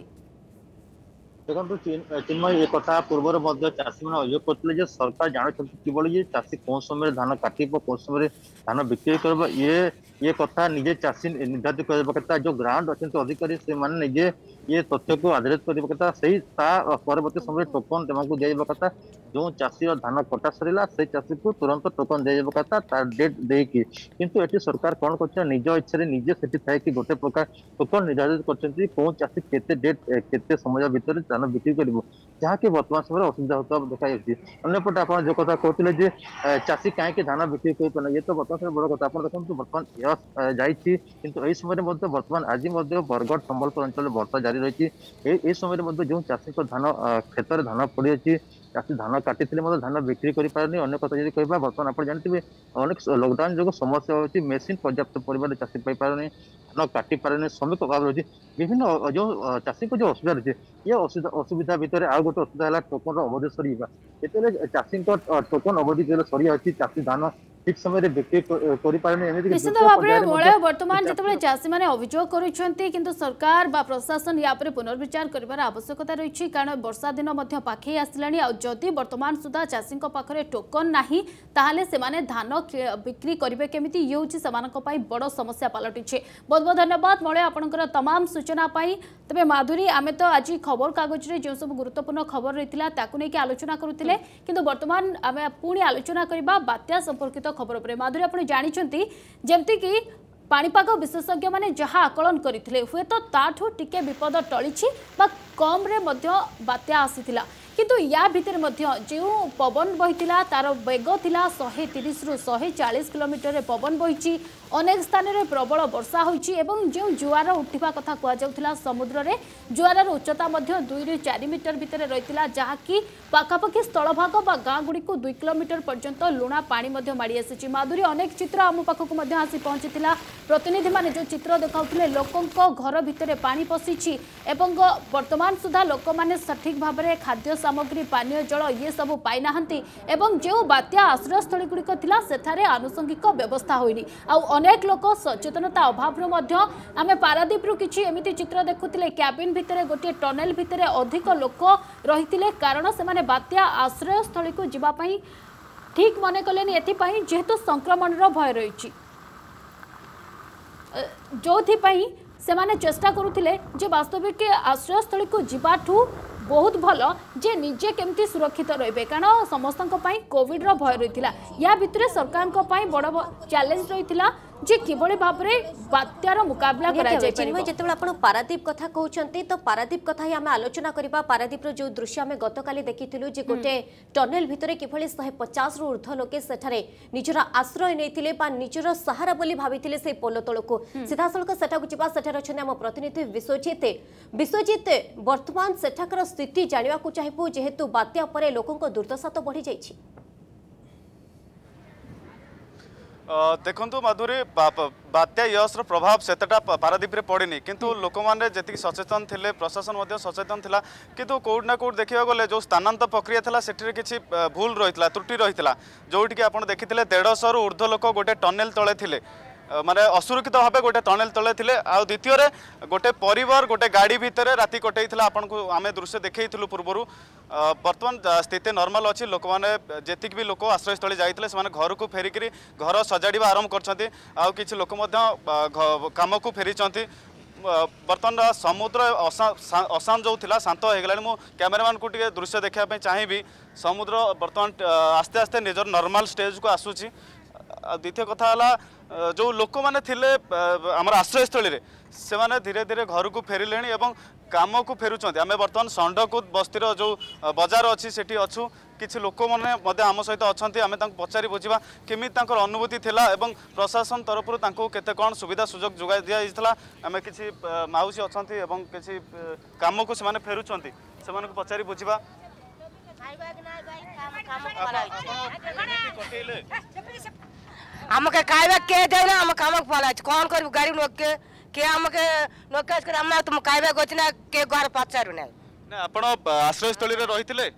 देखो चिन्मय एक कथा पूर्व चाषी मैंने अभियोग करते सरकार जानते केवल ये चाषी कौन समय धान काटब कौन समय धान बिक्री कर ये कथा निजे चाषी निर्धारित करवा कथा जो ग्राउंड अच्छा अधिकारी से माने निजे ये तथ्य को आधारित करवा कथा सही परवर्ती समय टोकन देवा दिया कथा जो चाषी धान कटा सरिला से चाषी को तुरंत टोकन दे जेबो कथा तार डेट देकी किंतु एटी सरकार कोन करछ निज इच्छा रे निजे सेठी थाए कि गोटे प्रकार टोकन निर्धारित करछन्ती कोन चाषी केते डेट केते समय भीतर धान बिक्री करबो जहाँकि वर्तमान समय असुविधा होता देखा जाती अन्यपटे आप जो कथा कहते जे चाषी कहीं धान बिक्री कर ये तो वर्तमान समय बड़ कथा आप देखो बर्तमान यश जाइए किंतु यही समय बर्तमान आज बरगढ़ संबलपुर अंचल वर्षा जारी रही समय जो चाषी धान क्षेत्र में धान पड़ी अच्छी चाषी धान काटी धान बिक्री करें अनेक कथा जी कह बर्तमान आप जानते अनेक लॉकडाउन जो समस्या होती मेसीन पर्याप्त परिमाण चाषी पाई पारे धान काटी पारे श्रमिक अभाव रही विभिन्न जो चाषी को जो असुविधा रही ये असुविधा भितर आउ गोटे असुविधा है टोकन अवधि सरीवा जिते चाषी टोकन अवधि जो सरी चाषी धान ठीक समय बिक्री निश्चित भाव में मलय बर्तमान जिते चाषी मैंने अभियोग कर सरकार बा प्रशासन या पुनर्विचार कर आवश्यकता रही कारण वर्षा दिन पाखे आसला जदि वर्तमान सुधा चाषी पाखे टोकन ना ताहले से धान बिक्री करेंगे केमिति ये हूँ बड़ समस्या पलटि बहुत बहुत धन्यवाद मलय आपंकर तमाम सूचना तेज माधुरी आम तो आज खबर कागज में जो सब गुरुत्वपूर्ण खबर रही नहीं आलोचना करुले कि बर्तमान आम पुणी आलोचना करवा बात्या संपर्कित खबर पर माधुरी आप जानते जमती कि पाणीपाग विशेषज्ञ माने जहाँ आकलन करते हुए तो ताठू टिके विपद टली कम रे बात्या आसीथिला किंतु या भितर जो पवन बही तार बेग थिला 130 रु 140 किलोमीटर पवन बही अनेक स्थान में प्रबल वर्षा होइछि एवं जो जुआर उठा कथा कहुला समुद्र रे जुआर उच्चता 2 ରୁ 4 मीटर भितर रही जहाँकि पाखापाखि स्थलभाग बा गाँ गुड़ी 2 किलोमीटर पर्यंत लुणा पानी माड़ी आसी माधुरी अनेक चित्र आम पाखक आसी पहुंची प्रतिनिधि माने जो चित्र देखाउथिले लोकों घर भितर पानी पशिछि एवं वर्तमान सुधा लोक माने सठिक भाव में खाद्य सामग्री पानीय जल ये सब पाई नाहंती एवं जो बात्या आश्रयस्थली गुड़िक थिला सेठारे आनुषंगिक व्यवस्था होइनी आ अनेक लोक सचेतनता अभाव आम पारादीप किछि एमिति चित्र देखुथिले कैबिन भितर गोटे टनेल भितर अधिक लोक रहिथिले कारण से माने बात्या आश्रयस्थली को जिबा पई ठीक मने कलेनी एथिपई जेहेतु संक्रमण भय रही जो से माने चेष्टा करुथिले जे वास्तविक आश्रयस्थली को जिबाठू बहुत भल जे निजे केमती सुरक्षित रहिबे कारण समस्त कोविड रो भय रही या भितर सरकार बड़ चैलेंज रही जे किभली भाव में बात्यार मुकाबला करा जाय परिबो जेतेबेला आपण पारादीप कथा कहउचंती तो पारादीप कथा ही आम आलोचना करबा पारादीप रो जो दृश्य आम गतकाली देखिथिलु जे गोटे टनेल भितरे किभली 150 रु ऊर्ध्व लोके सेठारे निजरा आश्रय नैथिले बा निजरा सहारा बोली भाबिथिले से पोलो तळको सीधा सळक सेठा को जिबा सेठार अछन आम प्रतिनिधि विश्वजित वर्तमान सेठाकर स्थिति जानिबा को चाहिबो जेहेतु बात्या परे लोकंको दुर्दशा तो बढ़ी जाइछि देखु माधुरी बात्या यश प्रभाव सेटा पारादीप रे पड़नी किंतु लोक मैंने जी सचेतन थे प्रशासन सचेतन था किंतु कौट ना कौट देखा गले जो स्थानांतर प्रक्रिया था से किसी भूल रही त्रुटि रही जोटि आप देखी 150 रु ऊर्ध्व लोक गोटे टनेल तले थे माने असुरक्षित भाव गोटे टनेल तले थे आ द्वितीय गोटे परिवार गोटे गाड़ी भितर राति कटई आपन को आम दृश्य देखी पूर्वर बर्तमान स्थिति नॉर्मल अच्छी लोक मैंने जी भी लोक आश्रयस्थली जाते से घर को फेरिक घर सजाड़ा आरंभ कर लोक कम को फेरी बर्तमान समुद्र अशांत जो था शांत हो गला मु कैमेरामैन को दृश्य देखापी चाहिए समुद्र बर्तमान आस्ते आस्ते निजर नॉर्मल स्टेज को आसूची द्वितीय कथा है जो लोक मैंने थिले आम आश्रयस्थली से माने धीरे धीरे घर को फेरिले एवं काम को फेरुंट आम बर्तमान षंडकूद बस्तीर जो बजार अच्छी से अच्छू किसी लोक मैंने आम सहित अच्छा आम पचारि बुझा केमी अनुभूति थिला एवं प्रशासन तरफ केते कौन सुविधा सुजोग जोगाई दिया आम किसी माउसी अच्छा किसी कम को से फेरुंट से पचारि बुझा आमके खाइबा के देना हम काम पला कौन कर गाड़ी लोग के आमके नोकास कर हम तुम खाइबा गोचना के घर पचारु ना ना आपण आश्रयस्थली रे रहिथिले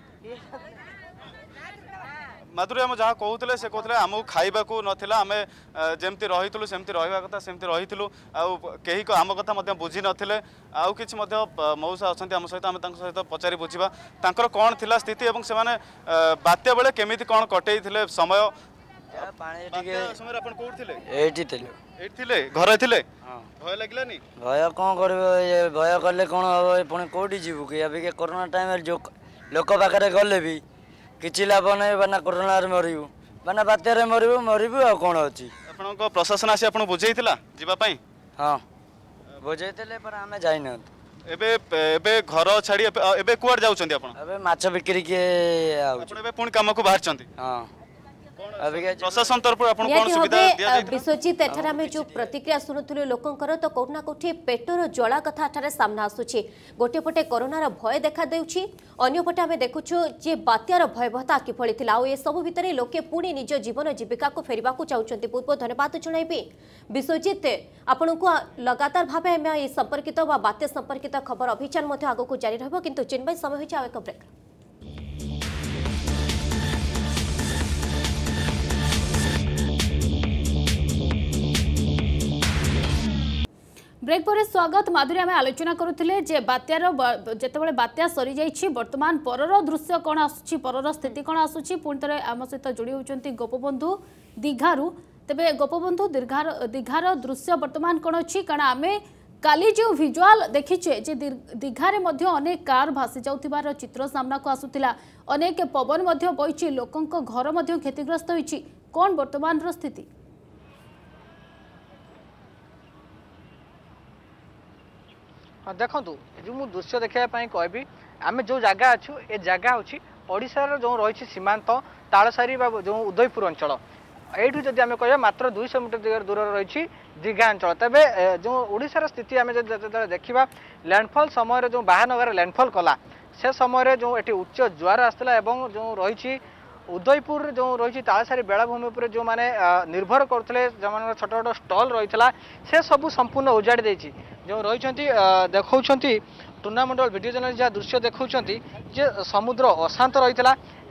माधुरी आम जहाँ कहते से कहते आमको खाइबा को नथिला आमे जेमती रहितलु सेमती रहिबा कथा सेमती रहितलु आ केही को आम कथा मध्य बुझी नथिले आ किछि मध्य मौसा अछंती आम सहित आम तांक सहित पचारि बुझिबा तांकर कोन थिला स्थिति एवं से माने बात्या बेले केमिति कोन कटै थिले समय पानी टिके समय अपन कोठ थिले एठी थिले एठी थिले घर थिले भय लागलानी भय कोन करबो ये भय करले कोन हो पुणी कोठी जीवु कि अभी के कोरोना टाइम जो लोक पाखरे गले भी କିଛି ଲାଭ ନାହିଁ ବାନା କରୋନାରେ ମରିବୁ ବାନା ବାତ୍ୟାରେ ମରିବୁ ମରିବୁ ଆଉ କ'ଣ ଅଛି। ଆପଣଙ୍କ ପ୍ରଶାସନ ଆସି ଆପଣ ବୁଝେଇଥିଲା ଯିବା ପାଇଁ? ହଁ ବୁଝେଇଥିଲେ ਪਰ ଆମେ ଯାଇନାହାନ୍ତି। ଏବେ ଏବେ ଘର ଛାଡ଼ି ଏବେ କୁଆଡ଼େ ଯାଉଛନ୍ତି ଆପଣ? ଏବେ ମାଛ ବିକ୍ରି କିଏ ଆଉଛି। ଆପଣ ଏବେ ପୁଣି କାମକୁ ବାହାରିଛନ୍ତି? ହଁ प्रशासन तरफ आपन कोन सुविधा दिया जाय? विश्वजीत एठार आमे जो प्रतिक्रिया सुनुथुलु लोकंकर तो कोठना कोठी पेटर जला कथा एठार सामने आसुछि। गोटे पटे कोरोनार भय देखा देउछि, अन्य पटे आमे देखुछु जे बात्यार भयभता कि पड़िथिला आ ए सब भितरे लोके पुणी निज जीवन जीविका को फेरिबा को चाहुचंती। बहुत बहुत धन्यवाद जणाइबी विश्वजीत आपन को लगातार भाबे हम ए संपर्कित वा बात्या संपर्कित खबर अभियान मध्ये आगो को जारी रहबो, किंतु चिन्मय समय होछि आ एक ब्रेक। ब्रेक पर स्वागत। माधुरी आम आलोचना करुले जे बात्यार जितेबाला बात्या सरी जाइए बर्तमान परर दृश्य कौन आसूँ परर स्थिति कौन आसूँ पुणी थे आम सहित जोड़ी होती गोपबंधु दीघारू। तेबे गोपबंधु दीघार दृश्य बर्तमान कौन अच्छी कारण आम काली जो विजुआल देखीचे जे दीघारे मध्य अनेक कार भासी जाउथिबार चित्र सामना को आसुथिला, अनेक पवन मध्य बइची, लोकंक घर मध्य क्षतिग्रस्त होइची। कौन बर्तमान स्थिति? हाँ देखूँ जो मुझे दृश्य देखापी कहबी आम जो जगह अच्छु ए जगह हूँ ओडिशार जो रही सीमांत तालसारी जो उदयपुर अंचल यू जब आम कह मात्र 200 मीटर दूर रही दीघा अंचल। तेज जो ओडिशार स्थिति आम जो देखा लैंडफॉल समय जो बाहानगर लैंडफॉल कला से समय जो ये उच्च ज्वार आसाला जो रही उदयपुर जो रही तालसारी बेलाभूमि पर जो मैंने निर्भर करते जो छोट छोट स्टल रही से सबू संपूर्ण उजाड़ी देती जो रही देखा टूर्णामेंटल वीडियो चैनल जहाँ दृश्य देखा जे समुद्र अशांत रही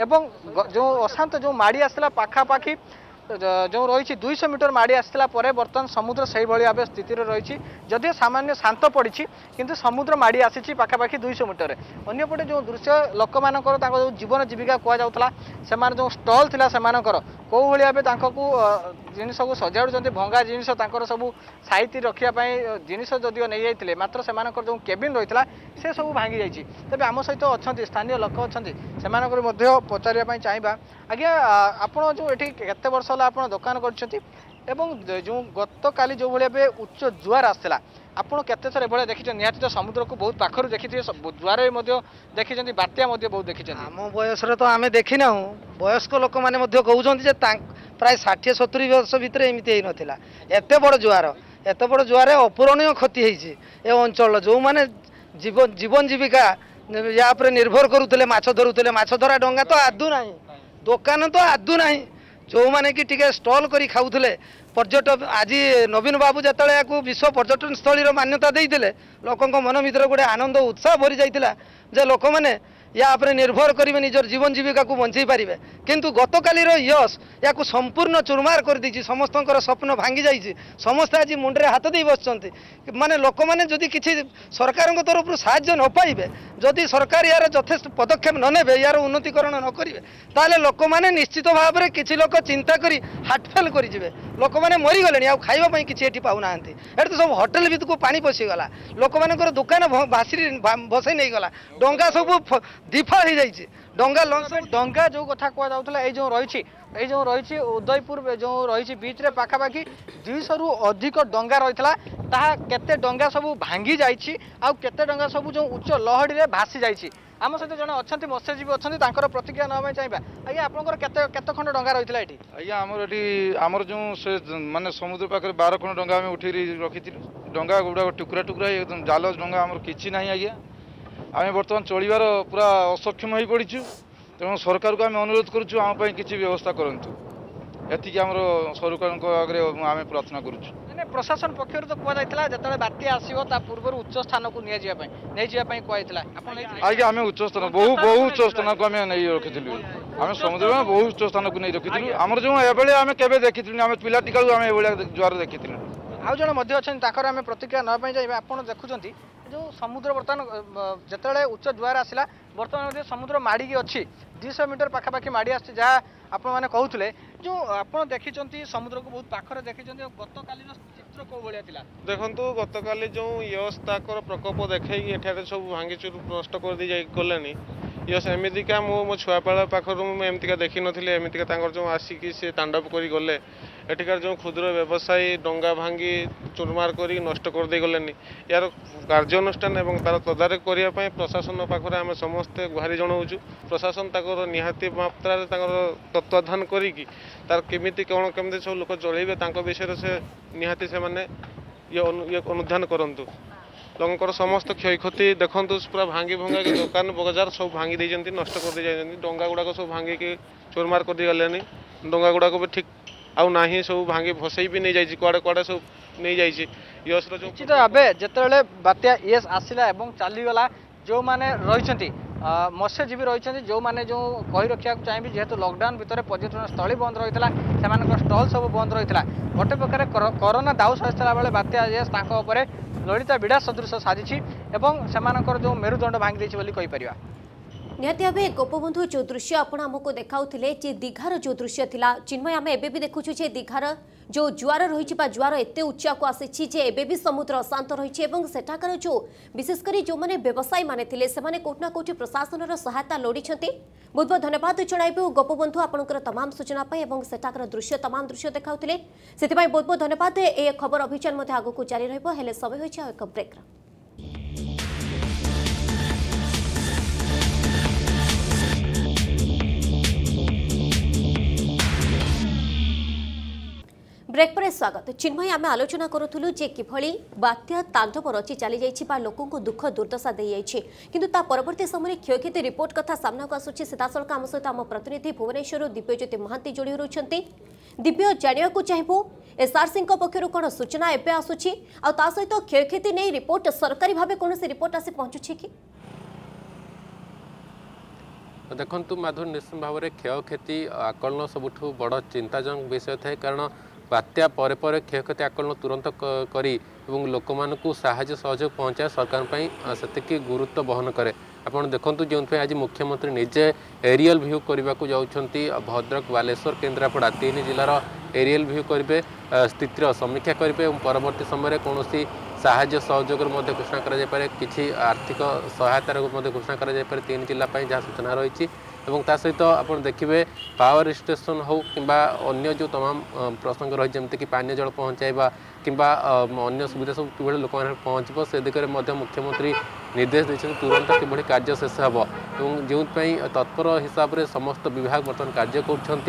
जो अशांत जो माड़ी आसला पाखापाखि जो रही 200 मीटर माड़ी आसला बर्तमान समुद्र से भाव स्थिति रही जदि सामान्य शांत पड़ी किंतु समुद्र माड़ी आसी पाखापाखि 200 मीटर। अंपटे जो दृश्य लोक मान जो जीवन जीविका कहुला से जो स्टल थी से कौ भाव जिनस को सजाड़ भंगा जिनस सब साइति रखापी जिनस जदिव नहीं जाते मात्र से जो केबिन रही है से सब भांगी जाइए। तेज आम सहित अच्छा स्थानीय लोक अच्छा से पचारे चाहिए आज्ञा आप जो ये केते वर्ष आप दुकान कर जो गत काली जो भाई उच्च जुआर आसला आपड़ केते थर ए देखी निहाती तो समुद्र को बहुत पाखर देखी जुआर देखी बात्या बहुत देखी आम बयस तो आम देखी ना वयस्क लोक मैंने कहते प्राय 60-70 वर्ष भितर एमती होता एत बड़ जुआर अपूरणीय क्षति होती ए अंचल जो मैंने जीवन जीविका या निर्भर करुले माछ धरुले माछ धरा डंगा तो आदू ना दुकान तो आदू ना जो मैंने कि टिके स्टल करी खाऊले पर्यटक आज नवीन बाबू जो विश्व पर्यटन स्थली मान्यता देते लोक मन भर गोटे आनंद उत्साह भरी जाता जे लोक मैंने या निर्भर करेंगे निजर जीवन जीविका को बंचाई पारे किंतु गत कालीर यश या संपूर्ण चुरमार कर दी समस्त स्वप्न भांगी जाइए समस्ते आज मुंडे हाथ दे बस माने लोक मैंने जदि किसी सरकार तरफ साहाय्य न पाइबे जदि सरकार यार यथेष्ट पदक्षेप न ने यार उन्नतिकरण न करेंगे ताले लोक मैंने निश्चित भाव में किसी लोक चिंता करी हार्टफेल करेंगे लोक मैंने मरीगले आ खावाई किसी पाऊना ये तो सब होटेल भितर को पानी पशिगला लोक मान दुकान भासी बसई नहीं गला डंगा सब दिफाल हो जाइए डंगा डंगा जो कथा कहला ये जो रही उदयपुर जो रही बीच रे पाखापाखि 200 रु अधिक डंगा रही केते डंगा सब भांगी जाइए आते डंगा सब जो उच्च लहड़ी रे भासी जाइए। आम सहित जड़े अच्छा मत्स्यजीवी अच्छा प्रतिक्रिया ना चाहिए आज्ञा आपत खंड डंगा रही है आज्ञा आमर जो माने समुद्र पाखे 12 खंड डंगा आम उठे रखी डंगा गुड़ा टुकरा टुकरा एकदम जाल डंगा आमर किसी ना आज्ञा आम बर्तमान चलबार पूरा असक्षम हो पड़ू तेणु सरकार को आम अनुरोध करुँ आम किसी व्यवस्था करूँ एति आम सरकार आगे आम प्रार्थना करुँ। प्रशासन पक्षर तो कहला जो बात्या आसो पूर्व उच्च स्थान को नहीं जावाई कहला आज्ञा आम उच्च स्थान बहु उच्च स्थान को आम नहीं रखी आम समुद्र में बहुत उच्च स्थान को नहीं रखी आम जो एभले आम केवे देखी आम पिला टिका आम ये जुआर देखी आउ जड़े अच्छा आम प्रतिक्रिया नापी चाहिए आप देखुं जो समुद्र बर्तमान जिते उच्च जुआर आसला बर्तमान समुद्र माड़ी अच्छी 200 मीटर पाखापाखि माड़ी आसी जहाँ आप कहते जो आप देखी समुद्र को बहुत पाखर देखी गत काली चित्र कौ भाया देखु गत काली जो यश ताकर प्रकोप देखी सब भांगी चूर नष्ट कर दी गले यस एमतीका मो छुआपाड़ पाखर एमतीका देखी नी एमतीका जो आसिक से तांडव कर गले एठिकार जो क्षुद्र व्यवसायी डंगा भांगी चुरमार कर नष्ट करदे गले यार कार्यानुष्ठान और तार तदारख करने प्रशासन पाखे आम समस्ते गुहारी जनाऊँ प्रशासन ताकर निहाती मात्रा तत्वाधान करी तार केमिति कौन केमती सब लोक चलैबे विषय से निहाती से माने ये अनुधान करंतु लोकर समस्त क्षयक्षति देखु पूरा भांगी भंगा के दुकान बजार सब भांगी देती नष्ट कर दे जाती डंगा गुड़ाक सब भांगी के चोरमार कर गले डंगा गुड़ाक भी ठीक आउ ना सब भांगी भसई भी नहीं जाइए कुआड़े कुआड़े सब नहीं जाइए यश निश्चित भाव जिते बात्या यश आसला और चलीगला जो मैंने रही मत्स्यजीवी रही जो मैंने जो कही रखा चाहिए जेहेतु लॉकडाउन भितर पर्यटन स्थली बंद रही है स्टल सब बंद रही है गोटे प्रकार कोरोना दाऊ सहित बेले बात्या यश ललिता विड़ा सदृश साजिश और जो मेरुदंड भांगी कहीपर निहाती भावे गोपबंधु जो दृश्य आपण आमको देखाउथिले जे दीघार जो दृश्य थिला चिन्मय आमे एबे भी देखुछु जे दीघार जो जुआर रही जुआर एते उच्चा को आसी जे एबे भी समुद्र अशांत रही एवं सेठाकर जो विशेषकर जो माने व्यवसायी माने थिले से माने कोठना कोठी प्रशासन सहायता लोड़ी बहुत बहुत धन्यवाद चढ़ाइबे गोपबंधु आपनकर तमाम सूचना पाई एवं सेठाकर दृश्य तमाम दृश्य देखाउथिले सेतिबाई बहुत बहुत धन्यवाद ए खबर अभियान मध्ये आगु जारी रहबो हेले समय होइछ एक ब्रेक ब्रेक पर स्वागत चिन्मय आम आलोचना करूँ जे किभली बात्या तांडव रची चली जाइए लोकों को दुख दुर्दशा दे जाइए किंतु ता परवर्ती समय क्षयक्षति रिपोर्ट कथा सामना को आसूची सीधासलख आम सहित आम प्रतिनिधि भुवनेश्वर दिव्यज्योति महांती जोड़ी रही दिव्य जानवा चाहिए एसआरसी पक्षर कौन सूचना एवं आसूची आ सहित क्षयक्षति नहीं रिपोर्ट सरकारी भाव कौन रिपोर्ट आसी पहुँचुची कि देखु माधुर निश्चित भाव में क्षयक्षति आकलन सबुठ बड़ चिंताजनक विषय थाए कारण बात्या पर क्षयक्षति आकलन तुरंत करी लोक मानू साहाय्य सहयोग पहुँचाए सरकार से गुरुत्व बहन करे आपड़ देखु जो आज मुख्यमंत्री निजे एरियल व्यू करने को जाऊँगी भद्रक बालेश्वर केन्द्रापड़ा 3 जिलार एरियल व्यू करेंगे स्थितिर समीक्षा करेंगे और परवर्ती समय कौन साहाय्य सहयोग घोषणा कर किसी आर्थिक सहायतार घोषणा कर 3 जिला जहाँ सूचना रही सहित आप देखिए पावर स्टेशन हो कि अन्य जो तमाम प्रसंग रही जमीक पानी जल पहुँचाइबा किंबा अन्य सुविधा सब कि लोक पहुँचब से दिगरे मुख्यमंत्री निर्देश देते तुरंत कि कार्य शेष हो जो तत्पर हिसाब से समस्त विभाग बर्तमान कार्य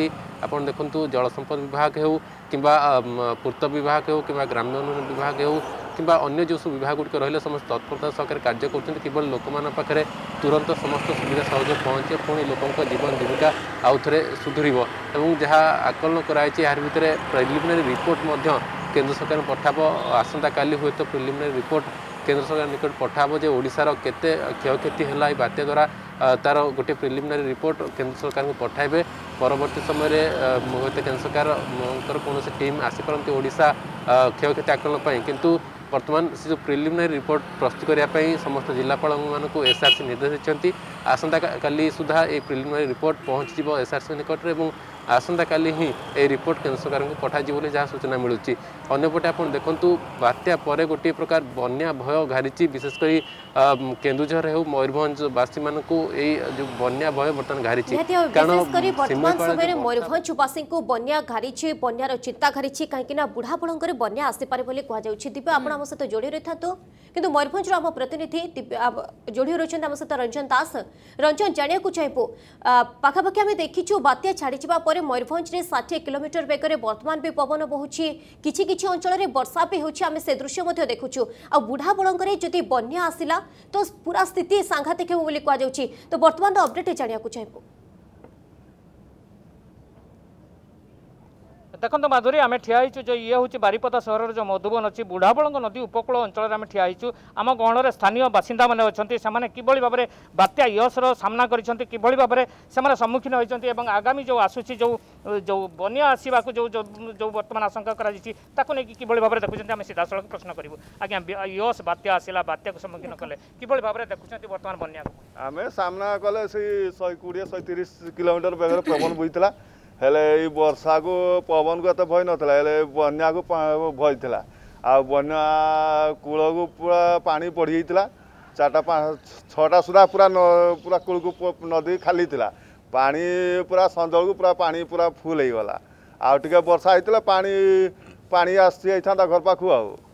कर देखु जल संपद विभाग हो कि पूर्त विभाग हो कि ग्राम्य उन्नयन विभाग हो कि अन्य जो सब विभाग गुड़िक रही समस्त तत्परता सहकार कार्य कर लोक पाखे तुरंत समस्त सुविधा सहयोग पहुँचे पुणी लोकों जीवन जीविका आउ थे सुधुर और जहाँ आकलन कराई यार भितर प्रिलिमिनारी रिपोर्ट केंद्र सरकार पठाब आसंता काली हुए तो प्रिलिमिनारी रिपोर्ट केंद्र सरकार निकट पठाब जे ओडिशार केते क्षयक्षति है बात्या द्वारा तार गोटे प्रिलिमिनारी रिपोर्ट केंद्र सरकार को पठाइबे परवर्ती समय हूँ केंद्र सरकार कौन टीम आसीपारती ओडिशा क्षयक्षति आकलन किंतु वर्तमान से जो प्रिलिमिनारी रिपोर्ट प्रस्तुत करने समस्त जिलापाल मानक एसआरसी निर्देश देते आसंता काली सुधा ये प्रिलिमिनारी रिपोर्ट पहुँच एसआरसी निकट में आसंता काली ही ए रिपोर्ट केंद्र सरकार को पठाଯିव जहाँ सूचना मिलूँ अंपटे आप देखु बात्या पर गोटे प्रकार बन्या भय घारी विशेषकर केन्दुझर हो मयूरभंजवासी मानक जो बन्या भय बर्तमान घारी वर्तमान समय मयूरभंजवासी को बन्या घारी बन्यार चिंता घारी कहीं बुढ़ा बड़े बन्या आसीपे कहुच्छे दिव्य आप सहित जोड़ी रही था किंतु मयूरभंज आम प्रतिनिधि जोड़ी रही आम सहित रंजन दास रंजन जानवा चाहिए पाखापाखि आम देखीचु बात्या छाड़ी मयूरभंज में 60 किलोमीटर बेगर वर्तमान भी पवन बहुची किछि अंचल वर्षा भी होछि आमे से दृश्य देखुछु आ बुढ़ा बड़ंगरे जदि बन्या आसिला तो पूरा स्थिति सांघातिक हेबो बोली कहा जाउछि तो वर्तमान अपडेट जानिया चाहिए देखो माधुरी आम ठियाईचु जो ये हूँ बारिपदा सहर जो मधुबन अच्छी बुढ़ाबलंग नदी उपकूल अंचल आम ठियाईचु आम गहणर स्थानीय बासिंदा मैंने अच्छा से किभली भाव में बात्या यशर सामना करिसेंति किभली भाव में से सम्मुखीन होती आगामी जो आसूची जो जो बन्या आसवा जो जो वर्तमान आशंका किभली भाव में देखुं आम सीधा सड़क प्रश्न करूँ आज्ञा यश बात्या आसला बात्या को सम्मुखीन कले किभली भाव में देखुं वर्तमान बन्या आम सामना कले 120-130 किलोमीटर बेगर पवन बोईला हेले वर्षा को पवन को एत भय नाला बन्या को भय था आ बन्या कूल को पूरा पानी बढ़ी जाता 4टा 6टा सुधा पूरा पूरा कूल को नदी खाली थिला पानी पूरा संजल को पूरा पानी पूरा फुल हो गला आ टिके वर्षा होता पानी पानी आसी था घर पाखु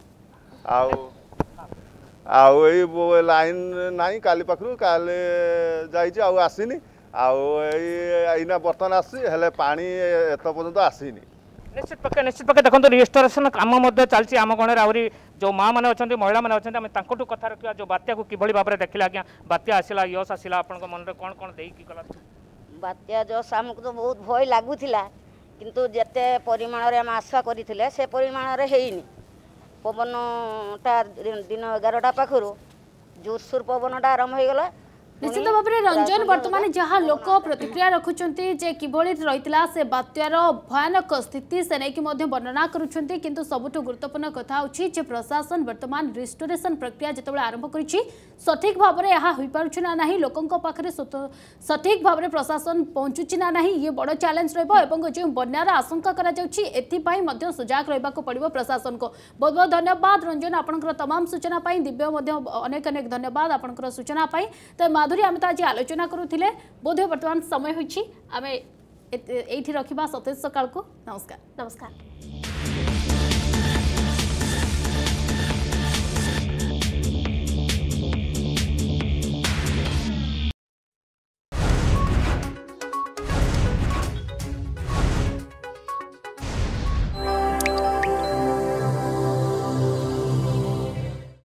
आई लाइन नहीं काली पाखु काले जाइए आसीनी आईना बर्तमान आसी हेले पानी एत पर्यंत आसीनी निश्चित पक्के देखो रिस्टोरेशन काम चलती आम गण आहरी जो माँ मैंने अच्छा महिला मैंने अच्छा आम कथा रखा जो बात्या को किभली भाव में देखिले आज्ञा बात्या आसला यश आसला आप मन में कौन कौन देकी गला बात्या जस आमको तो बहुत भय लगुला किंतु जेते परिमाण आम आशा करते से परिमाण है पवनटा दिन 11टा पाखर जोरसोर पवनटा आरंभ हो गला निश्चित भाव में रंजन वर्तमान जहाँ लोक प्रतिक्रिया रखुंट जे किभली रही से बात्यार भयानक स्थिति से नहीं वर्णना करुँच किंतु सबुठ गुरुत्वपूर्ण कथा होची प्रशासन वर्तमान रिस्टोरेशन प्रक्रिया जो आरंभ करी सठिक भाव में यहाँ हो पार्छ ना नहीं लोकों पाखे सठिक भाव में प्रशासन पहुँचुची ना नहीं ये बड़ चैलेंज रही बनार आशंका कर सजाग रहा पड़ो प्रशासन को बहुत बहुत धन्यवाद रंजन आपंकर तमाम सूचना दिव्य अनेक अनेक धन्यवाद आपंकर सूचना तो माधुरी आम तो आज आलोचना करुले बोध बर्तमान समय होती आम ये रखा सतेज सकाल को नमस्कार।